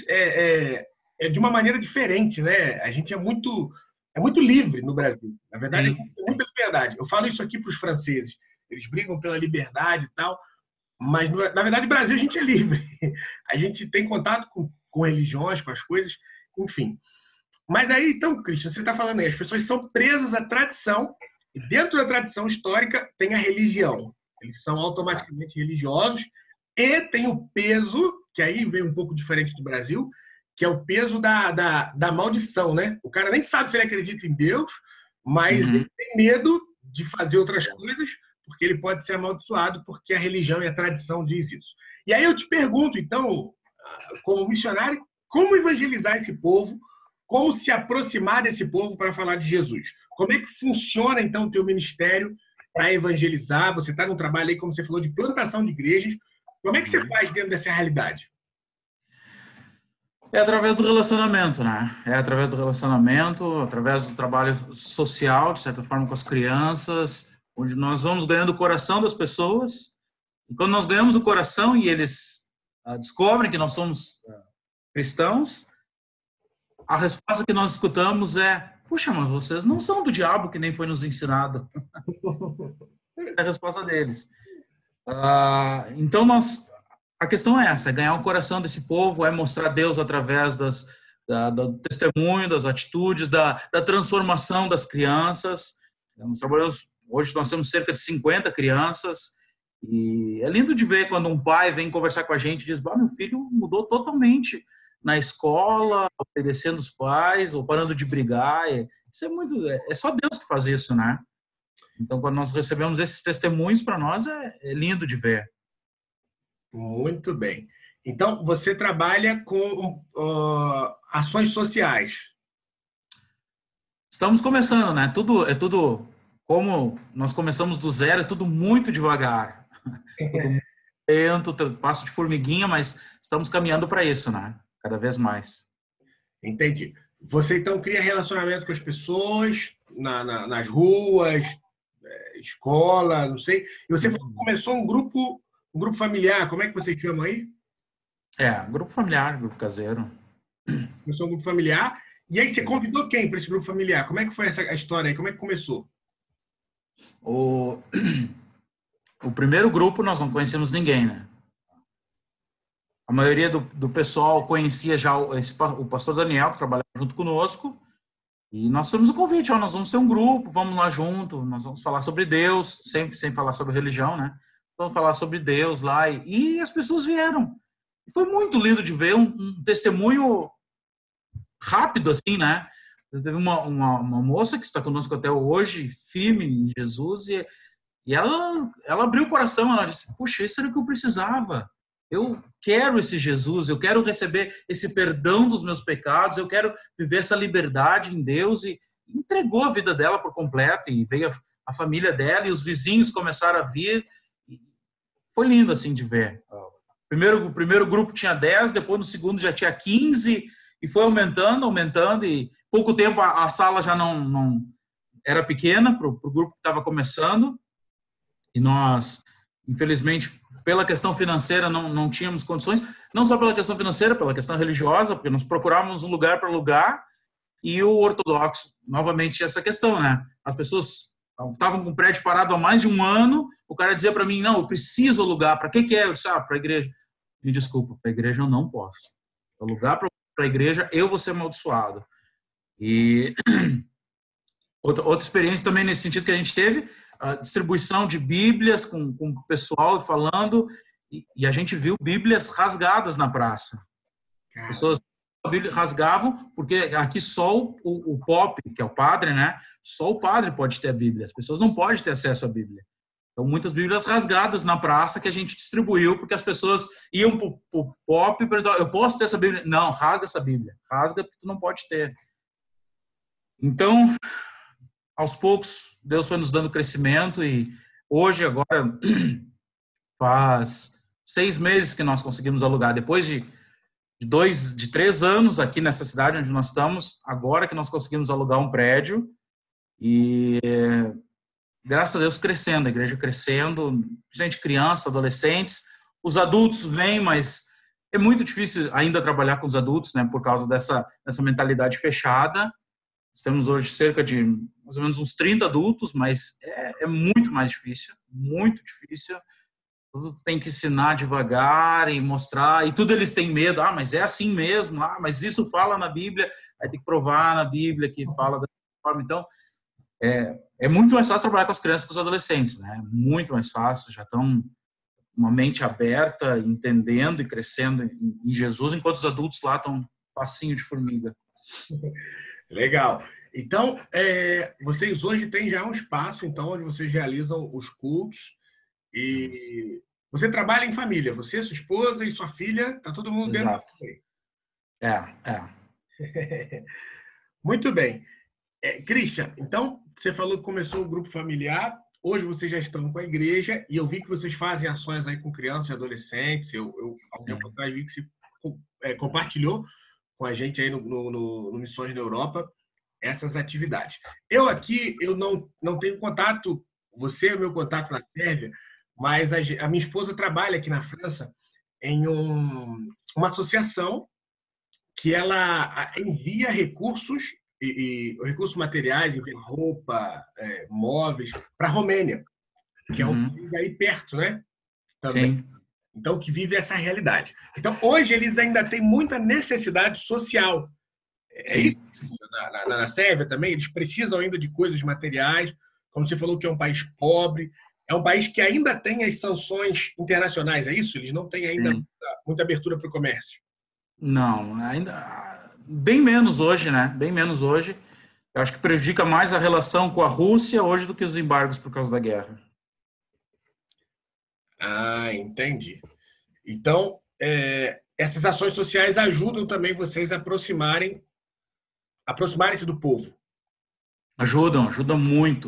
é de uma maneira diferente, né? A gente é muito livre no Brasil. Na verdade, é muita liberdade. Eu falo isso aqui para os franceses. Eles brigam pela liberdade e tal, mas, na verdade, no Brasil a gente é livre. A gente tem contato com religiões, com as coisas, enfim. Mas aí, então, Christian, você está falando aí, as pessoas são presas à tradição, e dentro da tradição histórica tem a religião. Eles são automaticamente religiosos, e tem o peso, que aí vem um pouco diferente do Brasil, que é o peso da maldição, né? O cara nem sabe se ele acredita em Deus, mas ele tem medo de fazer outras coisas, porque ele pode ser amaldiçoado, porque a religião e a tradição diz isso. E aí eu te pergunto, então, como missionário, como evangelizar esse povo, como se aproximar desse povo para falar de Jesus? Como é que funciona, então, o teu ministério para evangelizar? Você está num trabalho aí, como você falou, de plantação de igrejas. Como é que você faz dentro dessa realidade? É através do relacionamento, né? É através do relacionamento, através do trabalho social, de certa forma, com as crianças, onde nós vamos ganhando o coração das pessoas. E quando nós ganhamos o coração e eles descobrem que nós somos cristãos, a resposta que nós escutamos é: puxa, mas vocês não são do diabo, que nem foi nos ensinado. É a resposta deles. Então, a questão é essa: é ganhar o coração desse povo, é mostrar Deus através do testemunho, das atitudes, da transformação das crianças. Hoje nós temos cerca de 50 crianças, e é lindo de ver quando um pai vem conversar com a gente e diz: meu filho mudou totalmente na escola, obedecendo os pais, ou parando de brigar. Isso é só Deus que faz isso, né? Então, quando nós recebemos esses testemunhos, para nós é lindo de ver. Muito bem. Então, você trabalha com ações sociais. Estamos começando, né? É tudo como nós começamos do zero, é tudo muito devagar. Tudo muito lento, passo de formiguinha, mas estamos caminhando para isso, né? Cada vez mais. Entendi. Você então cria relacionamento com as pessoas nas ruas, escola, não sei. E você falou que começou um grupo familiar. Como é que você chama aí? Grupo familiar, grupo caseiro. Começou um grupo familiar. E aí você convidou quem para esse grupo familiar? Como é que foi essa a história aí? Como é que começou? O, o primeiro grupo nós não conhecemos ninguém, né? A maioria do pessoal conhecia já o pastor Daniel, que trabalhava junto conosco, e nós temos um convite, nós vamos ter um grupo, vamos lá junto, nós vamos falar sobre Deus, sempre sem falar sobre religião, né? Vamos falar sobre Deus lá, e as pessoas vieram. E foi muito lindo de ver um testemunho rápido, assim, né? Teve uma moça que está conosco até hoje, firme em Jesus, e ela abriu o coração, ela disse, puxa, isso era o que eu precisava. Eu quero esse Jesus, eu quero receber esse perdão dos meus pecados, eu quero viver essa liberdade em Deus, e entregou a vida dela por completo, e veio a família dela, e os vizinhos começaram a vir. Foi lindo, assim, de ver. O primeiro grupo tinha 10, depois no segundo já tinha 15, e foi aumentando, e pouco tempo a sala já não era pequena para o grupo que estava começando, e nós, infelizmente, pela questão financeira, não tínhamos condições, não só pela questão financeira, pela questão religiosa, porque nós procurávamos um lugar para alugar, e o ortodoxo, novamente, essa questão, né? As pessoas estavam com o prédio parado há mais de um ano, o cara dizia para mim, não, eu preciso alugar, para que é? Eu disse, para a igreja. Me desculpa, para a igreja eu não posso. Alugar para a igreja, eu vou ser amaldiçoado. E outra experiência também nesse sentido que a gente teve, a distribuição de Bíblias com o pessoal falando, e a gente viu Bíblias rasgadas na praça. As pessoas rasgavam, porque aqui só o pop, que é o padre, né? Só o padre pode ter a Bíblia. As pessoas não podem ter acesso à Bíblia. Então, muitas Bíblias rasgadas na praça que a gente distribuiu, porque as pessoas iam para o pop e perguntavam, eu posso ter essa Bíblia? Não, rasga essa Bíblia. Rasga porque tu não pode ter. Então, aos poucos, Deus foi nos dando crescimento, e hoje, agora, faz 6 meses que nós conseguimos alugar. Depois de 3 anos aqui nessa cidade onde nós estamos, agora que nós conseguimos alugar um prédio, e graças a Deus crescendo, a igreja crescendo, gente, criança, adolescentes, os adultos vêm, mas é muito difícil ainda trabalhar com os adultos, né, por causa dessa mentalidade fechada. Nós temos hoje cerca de mais ou menos uns 30 adultos, mas é muito mais difícil, muito difícil. Tudo tem que ensinar devagar e mostrar, e tudo eles têm medo. Mas é assim mesmo, mas isso fala na Bíblia, aí tem que provar na Bíblia que fala dessa forma. Então, é muito mais fácil trabalhar com as crianças que com os adolescentes, né? Muito mais fácil, já estão uma mente aberta, entendendo e crescendo em Jesus, enquanto os adultos lá estão passinho de formiga. Legal. Então, vocês hoje têm já um espaço, então, onde vocês realizam os cultos, e você trabalha em família, você, sua esposa e sua filha, tá todo mundo dentro. Exato. Muito bem. Christian, então, você falou que começou o grupo familiar, hoje vocês já estão com a igreja, e eu vi que vocês fazem ações aí com crianças e adolescentes, eu há um tempo atrás vi que você compartilhou com a gente aí no Missões na Europa essas atividades. Eu aqui, eu não tenho contato, você é o meu contato na Sérvia, mas a minha esposa trabalha aqui na França em uma associação que ela envia recursos e recursos materiais, roupa, móveis, para a Romênia, que é um país aí perto, né? Também. Sim. Então, que vive essa realidade. Então, hoje, eles ainda têm muita necessidade social. Na Sérvia também, eles precisam ainda de coisas materiais. Como você falou que é um país pobre, é um país que ainda tem as sanções internacionais, é isso? Eles não têm ainda muita abertura para o comércio. Não, ainda bem menos hoje, né? Bem menos hoje. Eu acho que prejudica mais a relação com a Rússia hoje do que os embargos por causa da guerra. Entendi. Então, essas ações sociais ajudam também vocês a aproximarem-se do povo. Ajudam muito.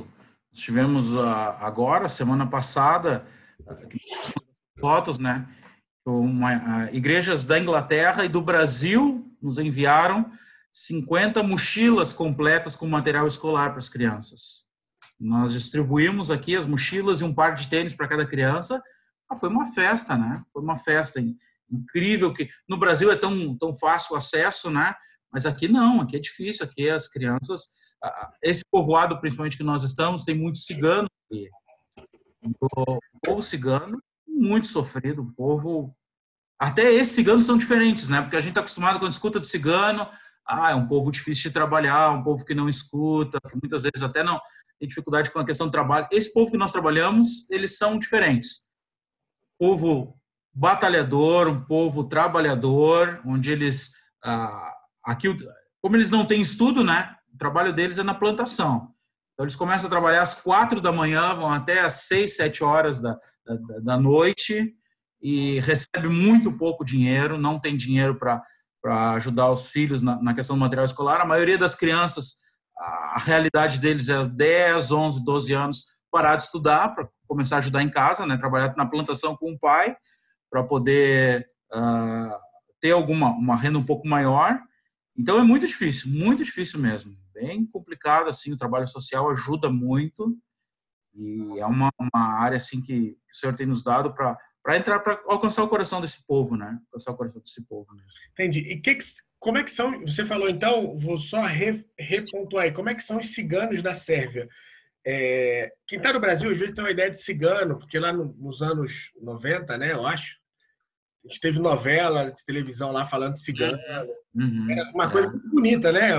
tivemos agora, semana passada, fotos, né? Igrejas da Inglaterra e do Brasil nos enviaram 50 mochilas completas com material escolar para as crianças. Nós distribuímos aqui as mochilas e um par de tênis para cada criança. Foi uma festa, né? Foi uma festa incrível, que no Brasil é tão fácil o acesso, né? Mas aqui não, aqui é difícil, aqui as crianças, esse povoado principalmente que nós estamos, tem muito cigano aqui. O povo cigano, muito sofrido, o povo... Até esses ciganos são diferentes, né? Porque a gente está acostumado, quando escuta de cigano, é um povo difícil de trabalhar, um povo que não escuta, que muitas vezes até não tem dificuldade com a questão do trabalho. Esse povo que nós trabalhamos, eles são diferentes. Povo batalhador, um povo trabalhador, onde eles... aqui, como eles não têm estudo, né? O trabalho deles é na plantação. Então, eles começam a trabalhar às 4 da manhã, vão até às 6, 7 horas da noite e recebe muito pouco dinheiro, não tem dinheiro para ajudar os filhos na questão do material escolar. A maioria das crianças, a realidade deles é 10, 11, 12 anos, parar de estudar para começar a ajudar em casa, né? Trabalhar na plantação com o pai para poder ter uma renda um pouco maior. Então é muito difícil mesmo. Bem complicado, assim, o trabalho social ajuda muito e é uma área, assim, que o Senhor tem nos dado para entrar, para alcançar o coração desse povo, né? Alcançar o coração desse povo mesmo. Entendi. E como é que são, você falou então, vou só repontuar aí, como é que são os ciganos da Sérvia? Quem está no Brasil, às vezes, tem uma ideia de cigano, porque lá nos anos 90, né, eu acho, a gente teve novela de televisão lá falando de cigano. Era uma coisa muito bonita, né?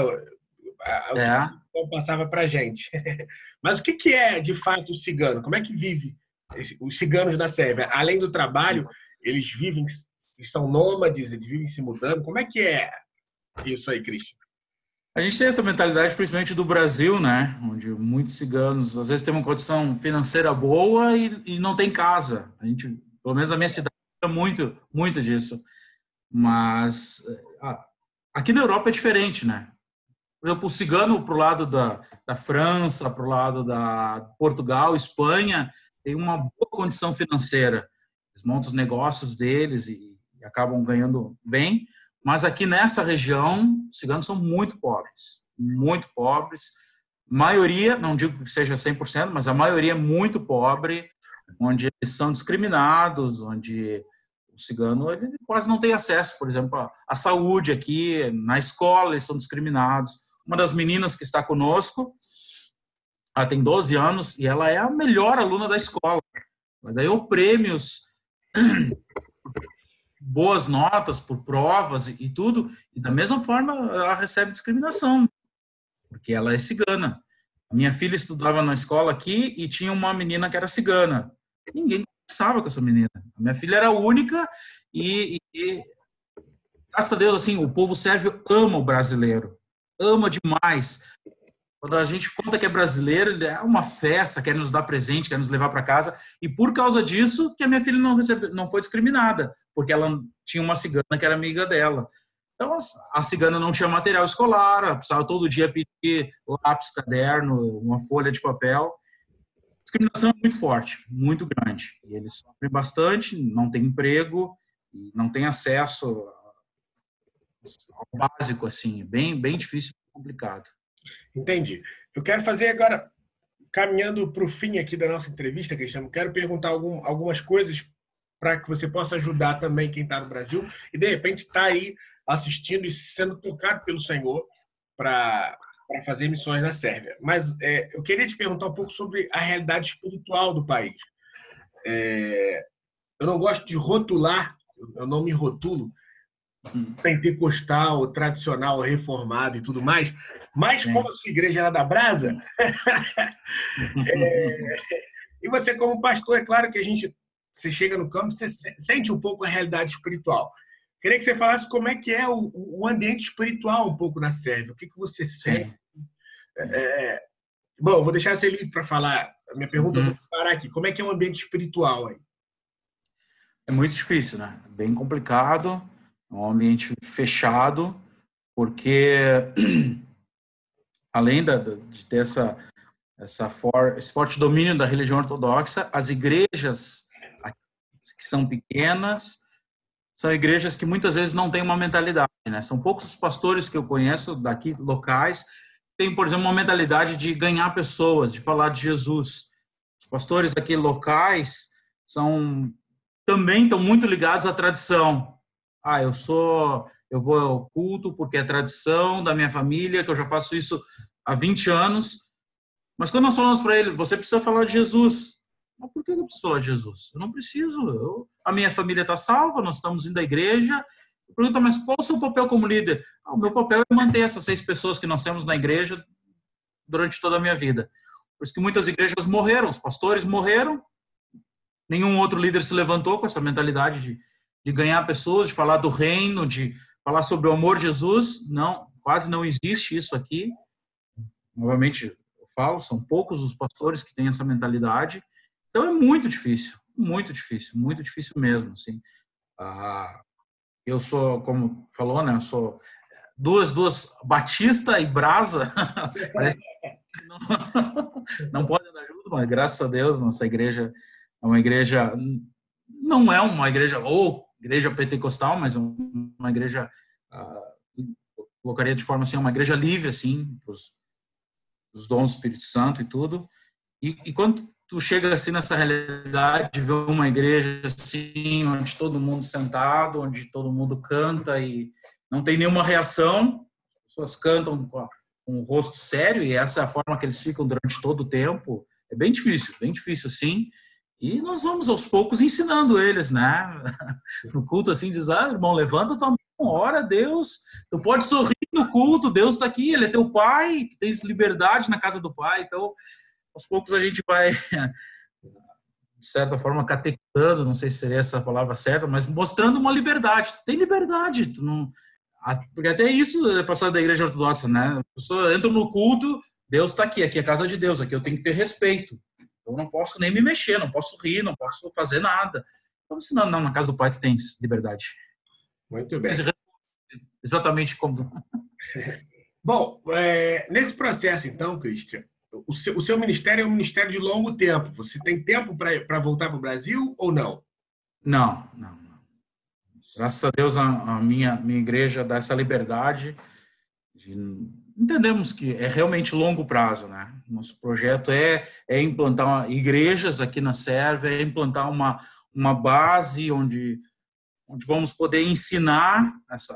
O passava pra gente. Mas o que é, de fato, o cigano? Como é que vive os ciganos da Sérvia? Além do trabalho, eles vivem, eles são nômades, eles vivem se mudando. Como é que é isso aí, Cristian? A gente tem essa mentalidade, principalmente do Brasil, né? Onde muitos ciganos, às vezes, têm uma condição financeira boa e não tem casa. A gente, pelo menos na minha cidade, tem muito disso. Mas aqui na Europa é diferente, né? Por exemplo, o cigano para o lado da França, para o lado da Portugal, Espanha, tem uma boa condição financeira. Eles montam os negócios deles e acabam ganhando bem. Mas aqui nessa região, os ciganos são muito pobres. Muito pobres. Maioria, não digo que seja 100%, mas a maioria é muito pobre, onde eles são discriminados, onde o cigano ele quase não tem acesso, por exemplo, à saúde aqui, na escola eles são discriminados. Uma das meninas que está conosco, ela tem 12 anos e ela é a melhor aluna da escola. Ela ganhou prêmios, boas notas por provas e tudo, e da mesma forma ela recebe discriminação, porque ela é cigana. A minha filha estudava na escola aqui e tinha uma menina que era cigana. Ninguém conversava com essa menina. A minha filha era a única e graças a Deus, assim, o povo sérvio ama o brasileiro. Ama demais. Quando a gente conta que é brasileiro, é uma festa, quer nos dar presente, quer nos levar para casa. E por causa disso, que a minha filha não foi discriminada, porque ela tinha uma cigana que era amiga dela. Então, a cigana não tinha material escolar, ela precisava todo dia pedir lápis, caderno, uma folha de papel. A discriminação é muito forte, muito grande. E eles sofrem bastante, não têm emprego, não têm acesso ao básico, assim, bem difícil e complicado. Entendi. Eu quero fazer agora, caminhando para o fim aqui da nossa entrevista, Cristiano, quero perguntar algumas coisas para que você possa ajudar também quem está no Brasil e, de repente, está aí assistindo e sendo tocado pelo Senhor para fazer missões na Sérvia. Mas eu queria te perguntar um pouco sobre a realidade espiritual do país. Eu não gosto de rotular, eu não me rotulo pentecostal, tradicional, reformado e tudo mais, mas como a sua igreja era da Brasa, e você como pastor, é claro que você chega no campo, você sente um pouco a realidade espiritual. Queria que você falasse como é que é o ambiente espiritual um pouco na Sérvia, o que você sente. Bom, vou deixar você livre para falar. A minha pergunta, eu vou parar aqui. Como é que é o ambiente espiritual aí? É muito difícil, né? Bem complicado. É um ambiente fechado, porque além de ter esse forte domínio da religião ortodoxa. As igrejas que são pequenas são igrejas que muitas vezes não têm uma mentalidade, né? São poucos os pastores que eu conheço daqui, locais, que têm, por exemplo, uma mentalidade de ganhar pessoas, de falar de Jesus. Os pastores aqui locais também estão muito ligados à tradição. Eu vou ao culto porque é tradição da minha família, que eu já faço isso há 20 anos. Mas quando nós falamos para ele, você precisa falar de Jesus. Mas por que eu preciso falar de Jesus? Eu não preciso. A minha família está salva, nós estamos indo à igreja. Eu pergunto, mas qual é o seu papel como líder? O meu papel é manter essas 6 pessoas que nós temos na igreja durante toda a minha vida. Por isso que muitas igrejas morreram, os pastores morreram, nenhum outro líder se levantou com essa mentalidade de ganhar pessoas, de falar do reino, de falar sobre o amor de Jesus. Não, quase não existe isso aqui. Novamente, eu falo, são poucos os pastores que têm essa mentalidade. Então é muito difícil mesmo. Assim. Eu sou, como falou, né? Eu sou duas Batista e Brasa. Parece que não podem dar junto, mas graças a Deus nossa igreja é uma igreja, não é uma igreja ou igreja pentecostal, mas uma igreja, colocaria de forma assim, uma igreja livre assim, os dons do Espírito Santo e tudo. E quando tu chega assim nessa realidade de ver uma igreja assim, onde todo mundo sentado, onde todo mundo canta e não tem nenhuma reação, as pessoas cantam com o rosto sério, e essa é a forma que eles ficam durante todo o tempo, é bem difícil assim. E nós vamos aos poucos ensinando eles, né? No culto assim, diz, irmão, levanta tua mão, ora a Deus, tu pode sorrir no culto, Deus está aqui, Ele é teu pai, tu tens liberdade na casa do pai. Então, aos poucos a gente vai, de certa forma, catequizando, não sei se seria essa a palavra certa, mas mostrando uma liberdade. Tu tem liberdade, tu não... Porque até isso é passado da igreja ortodoxa, né? A pessoa entra no culto, Deus está aqui é a casa de Deus, aqui eu tenho que ter respeito. Eu não posso nem me mexer, não posso rir, não posso fazer nada. Então, senão, não, na casa do pai tu tens liberdade. Muito bem. Exatamente como... Bom, nesse processo, então, Christian, o seu ministério é um ministério de longo tempo. Você tem tempo para voltar para o Brasil ou não? Não. Graças a Deus, a minha igreja dá essa liberdade. Entendemos que é realmente longo prazo, né? Nosso projeto é implantar igrejas aqui na Sérvia, é implantar uma base onde vamos poder ensinar essa...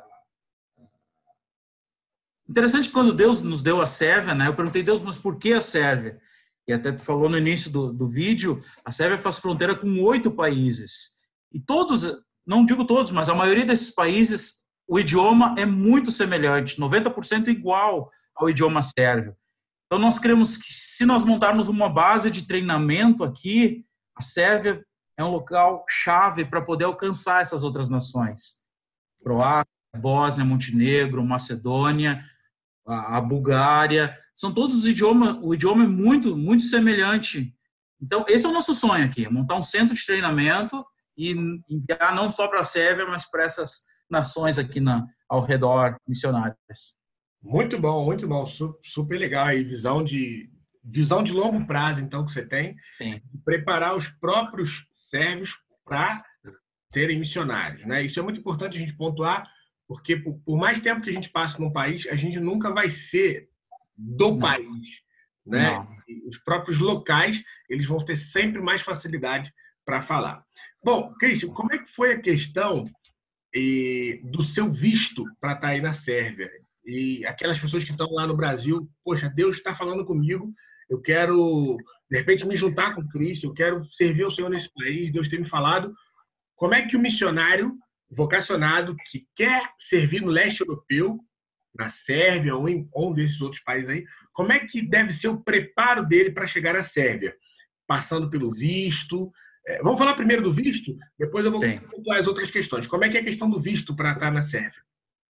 Interessante que quando Deus nos deu a Sérvia, né? Eu perguntei, Deus, mas por que a Sérvia? E até tu falou no início do vídeo, a Sérvia faz fronteira com 8 países. E todos, não digo todos, mas a maioria desses países, o idioma é muito semelhante, 90% igual ao idioma sérvio. Então, nós queremos que, se nós montarmos uma base de treinamento aqui, a Sérvia é um local chave para poder alcançar essas outras nações. Croácia, Bósnia, Montenegro, Macedônia, a Bulgária, são todos os idiomas, o idioma é muito, muito semelhante. Então, esse é o nosso sonho aqui, montar um centro de treinamento e enviar não só para a Sérvia, mas para essas nações aqui ao redor, missionárias. Muito bom, super legal aí, visão de longo prazo, então, que você tem. Sim. Preparar os próprios sérvios para serem missionários, né? Isso é muito importante a gente pontuar, porque por mais tempo que a gente passe num país, a gente nunca vai ser do país, né? Os próprios locais, eles vão ter sempre mais facilidade para falar. Bom, Christian, como é que foi a questão do seu visto para estar aí na Sérvia? E aquelas pessoas que estão lá no Brasil, poxa, Deus está falando comigo, eu quero, de repente, me juntar com Cristo, eu quero servir ao Senhor nesse país, Deus tem me falado. Como é que o missionário vocacionado que quer servir no leste europeu, na Sérvia ou em um desses outros países aí, como é que deve ser o preparo dele para chegar à Sérvia? Passando pelo visto. Vamos falar primeiro do visto? Depois eu vou pontuar as outras questões. Como é que é a questão do visto para estar na Sérvia?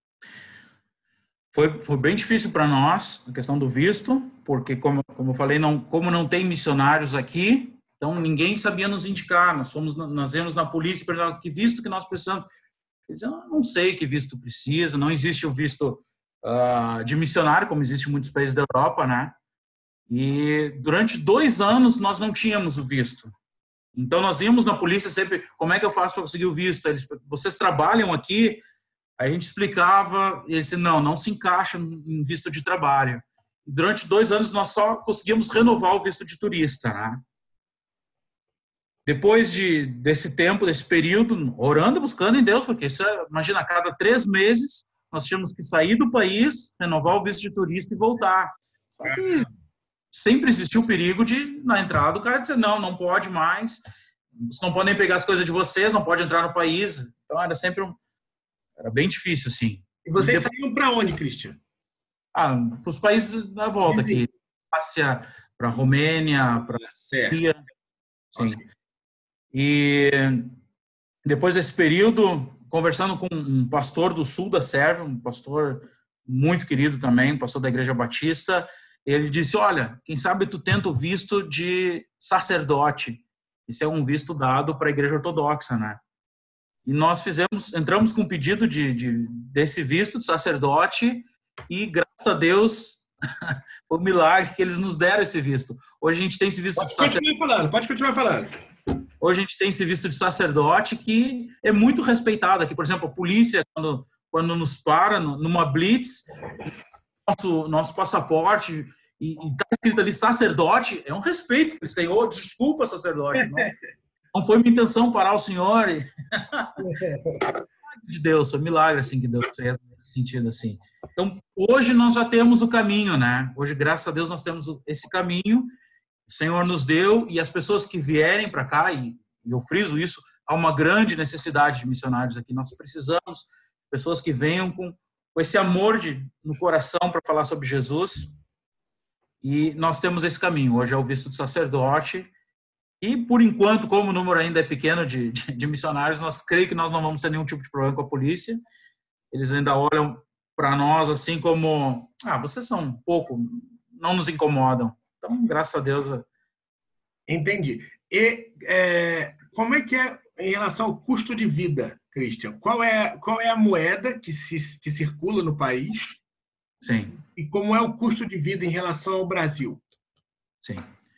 Foi bem difícil para nós a questão do visto, porque, como eu falei, como não tem missionários aqui, então ninguém sabia nos indicar. Nós íamos na polícia perguntar que visto que nós precisamos. Eles diziam, não sei que visto precisa, não existe o visto de missionário, como existe em muitos países da Europa, né? E durante 2 anos nós não tínhamos o visto. Então nós íamos na polícia sempre, como é que eu faço para conseguir o visto? Eles, vocês trabalham aqui? Aí a gente explicava, e eles disseram, não se encaixa em visto de trabalho. E durante 2 anos nós só conseguimos renovar o visto de turista, né? Depois desse tempo, desse período, orando, buscando em Deus, porque isso, imagina, a cada 3 meses nós tínhamos que sair do país, renovar o visto de turista e voltar. Só que sempre existiu o perigo de, na entrada, o cara dizer, não pode mais, vocês não podem pegar as coisas de vocês, não pode entrar no país. Então era sempre era bem difícil, assim. E vocês saíram para onde, Christian? Para os países da volta aqui. Ásia, para Romênia, para Turquia. Sim. E depois desse período, conversando com um pastor do sul da Sérvia, um pastor muito querido também, um pastor da Igreja Batista, ele disse, olha, quem sabe tu tenta o visto de sacerdote. Isso é um visto dado para a Igreja Ortodoxa, né? E nós entramos com um pedido desse visto de sacerdote e, graças a Deus, foi um milagre que eles nos deram esse visto. Hoje a gente tem esse visto de sacerdote. Pode continuar falando. Hoje a gente tem esse visto de sacerdote que é muito respeitado aqui. Por exemplo, a polícia, quando nos para numa blitz, nosso passaporte e está escrito ali sacerdote, é um respeito que eles têm. Oh, desculpa, sacerdote. Não foi minha intenção parar o senhor. De Deus, foi um milagre assim que Deus fez nesse sentido assim. Então, hoje nós já temos o caminho, né? Hoje, graças a Deus, nós temos esse caminho. O Senhor nos deu, e as pessoas que vierem para cá, e eu friso isso, há uma grande necessidade de missionários aqui. Nós precisamos de pessoas que venham com esse amor no coração para falar sobre Jesus. E nós temos esse caminho. Hoje é o visto de sacerdote. E, por enquanto, como o número ainda é pequeno de missionários, nós creio que nós não vamos ter nenhum tipo de problema com a polícia. Eles ainda olham para nós assim como, vocês são um pouco, não nos incomodam. Então, graças a Deus. Entendi. E como é que é em relação ao custo de vida, Christian? Qual é a moeda que circula no país? Sim. E como é o custo de vida em relação ao Brasil? Sim.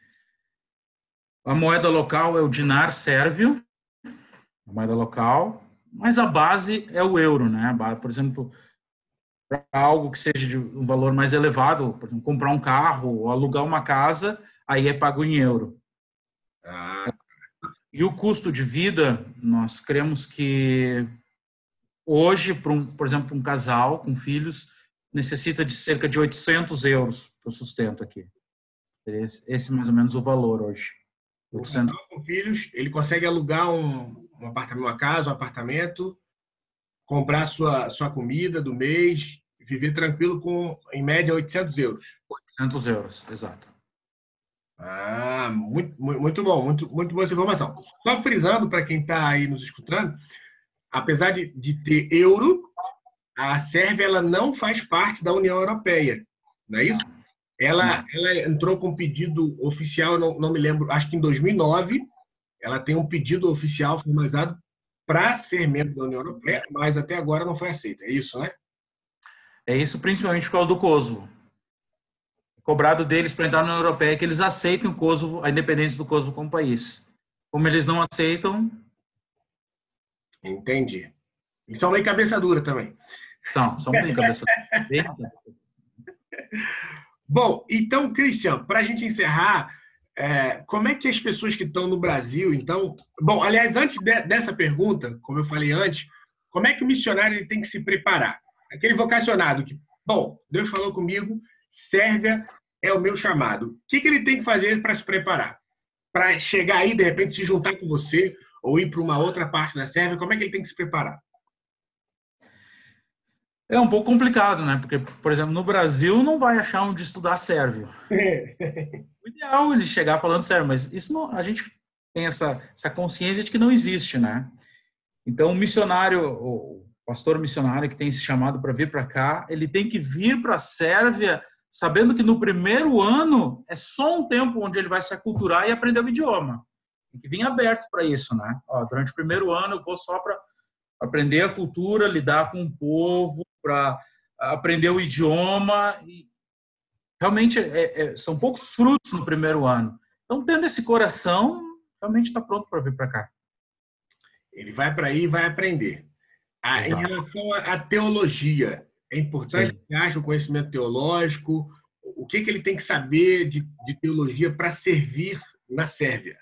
A moeda local é o dinar sérvio, a moeda local, mas a base é o euro, né? Por exemplo, para algo que seja de um valor mais elevado, por exemplo, comprar um carro ou alugar uma casa, aí é pago em euro. E o custo de vida, nós cremos que hoje, por exemplo, um casal com filhos, necessita de cerca de 800 euros para o sustento aqui. Esse é mais ou menos o valor hoje. O casal com filhos, ele consegue alugar um apartamento, uma casa, um apartamento, comprar sua comida do mês, viver tranquilo com, em média, 800 euros. 800 euros, exato. Muito bom, muito boa essa informação. Só frisando para quem está aí nos escutando, apesar de ter euro, a Sérvia ela não faz parte da União Europeia, não é isso? Ela entrou com um pedido oficial, não me lembro, acho que em 2009, ela tem um pedido oficial formalizado para ser membro da União Europeia, mas até agora não foi aceita. É isso, né? É isso, principalmente por causa do Kosovo. Cobrado deles para entrar na União Europeia que eles aceitem o Kosovo, a independência do Kosovo como país. Como eles não aceitam... Entendi. Eles são meio cabeça dura também. São bem cabeça dura. Bom, então, Christian, para a gente encerrar, como é que as pessoas que estão no Brasil, então... Bom, aliás, antes dessa pergunta, como eu falei antes, como é que o missionário ele tem que se preparar? Aquele vocacionado que, bom, Deus falou comigo, Sérvia é o meu chamado. O que ele tem que fazer para se preparar? Para chegar aí, de repente, se juntar com você ou ir para uma outra parte da Sérvia, como é que ele tem que se preparar? É um pouco complicado, né? Porque, por exemplo, no Brasil não vai achar onde estudar sérvio. O ideal é ele chegar falando sérvio, mas isso não, a gente tem essa consciência de que não existe, né? Então, o missionário, o pastor missionário que tem esse chamado para vir para cá, ele tem que vir para a Sérvia sabendo que no primeiro ano é só um tempo onde ele vai se aculturar e aprender o idioma. Tem que vir aberto para isso, né? Durante o primeiro ano eu vou só para aprender a cultura, lidar com o povo, para aprender o idioma. realmente são poucos frutos no primeiro ano. Então, tendo esse coração, realmente está pronto para vir para cá. Ele vai para aí e vai aprender. Em Exato. relação à teologia, é importante, Sim. você acha, o conhecimento teológico? O que ele tem que saber de teologia para servir na Sérvia?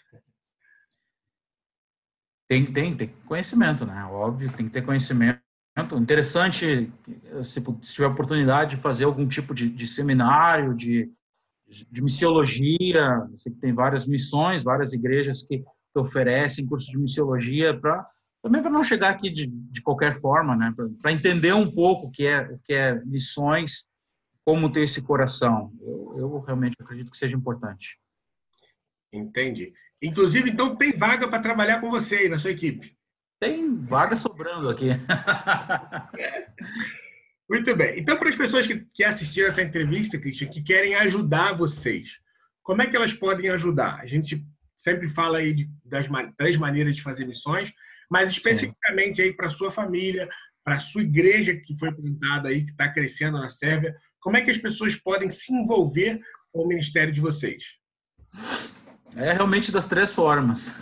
Tem conhecimento, né? Óbvio, tem que ter conhecimento. Interessante, se tiver oportunidade de fazer algum tipo de seminário, de missiologia. Eu sei que tem várias missões, várias igrejas que oferecem curso de missiologia, também para não chegar aqui de qualquer forma, né? Para entender um pouco o que é missões, como ter esse coração. Eu realmente acredito que seja importante. Entendi. Inclusive, então, tem vaga para trabalhar com você aí na sua equipe. Tem vaga sobrando aqui. Muito bem. Então, para as pessoas que assistiram essa entrevista, Christian, que querem ajudar vocês, como é que elas podem ajudar? A gente sempre fala aí das 3 maneiras de fazer missões, mas especificamente aí para a sua família, para a sua igreja que foi plantada aí, que está crescendo na Sérvia, como é que as pessoas podem se envolver com o ministério de vocês? É realmente das 3 formas.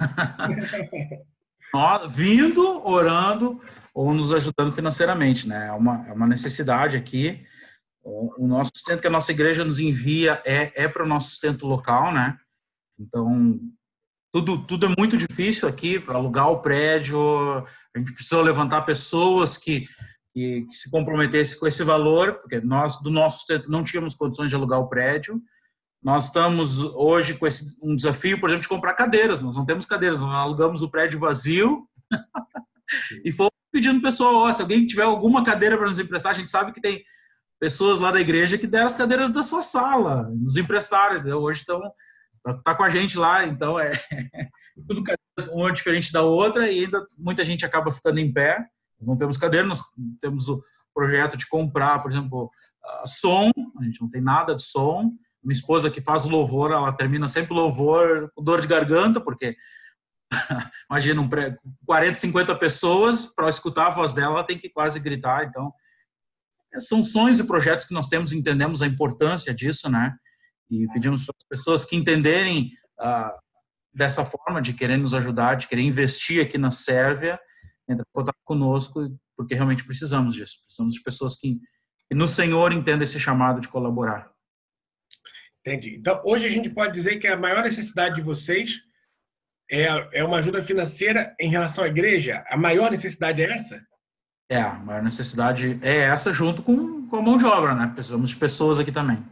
Vindo, orando ou nos ajudando financeiramente, né? É uma necessidade aqui. O nosso sustento que a nossa igreja nos envia é para o nosso sustento local, né? Então, tudo é muito difícil aqui para alugar o prédio. A gente precisou levantar pessoas que se comprometessem com esse valor, porque nós, do nosso sustento, não tínhamos condições de alugar o prédio. Nós estamos hoje com um desafio, por exemplo, de comprar cadeiras. Nós não temos cadeiras, nós alugamos o prédio vazio e fomos pedindo pessoal, se alguém tiver alguma cadeira para nos emprestar, a gente sabe que tem pessoas lá da igreja que deram as cadeiras da sua sala, nos emprestaram, entendeu? Hoje estão tá com a gente lá, então tudo uma diferente da outra e ainda muita gente acaba ficando em pé. Nós não temos cadeira, nós temos o projeto de comprar, por exemplo, som, a gente não tem nada de som. Minha esposa que faz o louvor, ela termina sempre o louvor com dor de garganta, porque imagina, 40, 50 pessoas, para escutar a voz dela, ela tem que quase gritar. Então, são sonhos e projetos que nós temos, entendemos a importância disso, né? E pedimos para as pessoas que entenderem dessa forma, de querer nos ajudar, de querer investir aqui na Sérvia, entrar em contato conosco, porque realmente precisamos disso. Precisamos de pessoas que no Senhor entendam esse chamado de colaborar. Entendi. Então, hoje a gente pode dizer que a maior necessidade de vocês é uma ajuda financeira em relação à igreja? A maior necessidade é essa? A maior necessidade é essa, junto com a mão de obra, né? Precisamos de pessoas aqui também.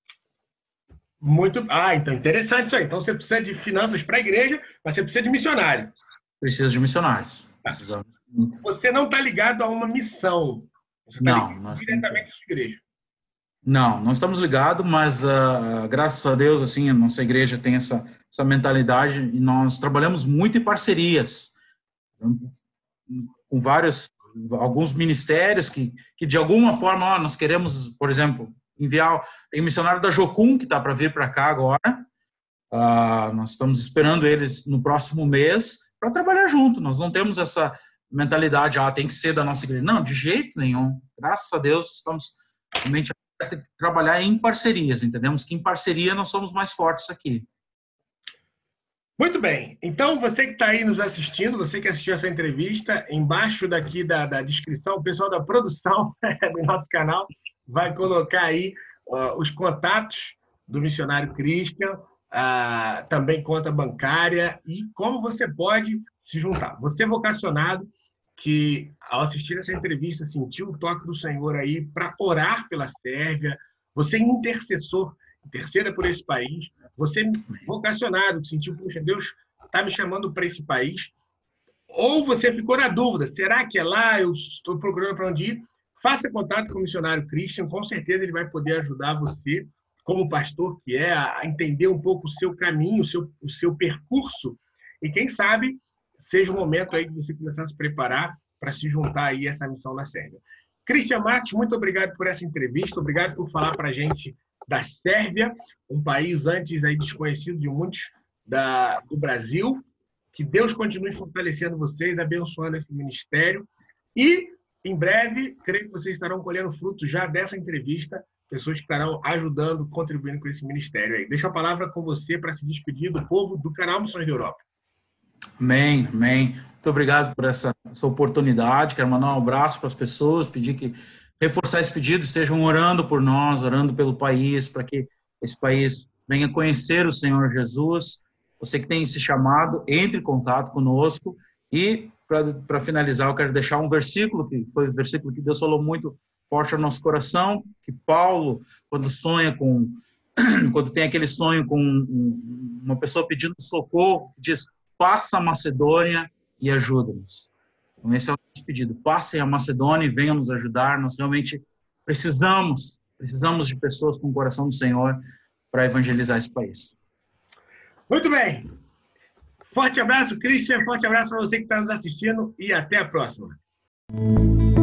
Então interessante isso aí. Então você precisa de finanças para a igreja, mas você precisa de missionário. Precisa de missionários. Precisamos. Você não está ligado a uma missão. Você está ligado diretamente à sua igreja. Não estamos ligados, mas graças a Deus, assim, a nossa igreja tem essa mentalidade e nós trabalhamos muito em parcerias com alguns ministérios que de alguma forma nós queremos, por exemplo, enviar. Tem um missionário da Jocum que está para vir para cá agora. Nós estamos esperando eles no próximo mês para trabalhar junto. Nós não temos essa mentalidade, tem que ser da nossa igreja. Não, de jeito nenhum. Graças a Deus, estamos realmente trabalhar em parcerias. Entendemos que em parceria nós somos mais fortes aqui. Muito bem. Então, você que está aí nos assistindo, você que assistiu essa entrevista, embaixo daqui da descrição, o pessoal da produção do nosso canal vai colocar aí os contatos do missionário Christian, também conta bancária e como você pode se juntar. Você é vocacionado que, ao assistir essa entrevista, sentiu o toque do Senhor aí para orar pela Sérvia, você é intercessor, interceda por esse país, você é vocacionado, que sentiu, puxa, Deus está me chamando para esse país, ou você ficou na dúvida, será que é lá, eu estou procurando para onde ir? Faça contato com o missionário Christian, com certeza ele vai poder ajudar você, como pastor que é, a entender um pouco o seu caminho, o seu percurso, e quem sabe seja o momento aí de você começar a se preparar para se juntar aí a essa missão na Sérvia. Christian Marques, muito obrigado por essa entrevista, obrigado por falar para a gente da Sérvia, um país antes aí desconhecido de muitos do Brasil. Que Deus continue fortalecendo vocês, abençoando esse ministério. E, em breve, creio que vocês estarão colhendo frutos já dessa entrevista pessoas que estarão ajudando, contribuindo com esse ministério aí. Deixo a palavra com você para se despedir do povo do canal Missões da Europa. Amém, amém. Muito obrigado por essa oportunidade. Quero mandar um abraço para as pessoas, pedir que reforçar esse pedido, estejam orando por nós, orando pelo país, para que esse país venha conhecer o Senhor Jesus. Você que tem esse chamado, entre em contato conosco. E, para finalizar, eu quero deixar um versículo, que foi o versículo que Deus falou muito forte ao nosso coração, que Paulo, quando tem aquele sonho com uma pessoa pedindo socorro, diz: passa a Macedônia e ajuda-nos. Então, esse é o nosso pedido. Passem a Macedônia e venham nos ajudar. Nós realmente precisamos de pessoas com o coração do Senhor para evangelizar esse país. Muito bem. Forte abraço, Christian. Forte abraço para você que está nos assistindo e até a próxima.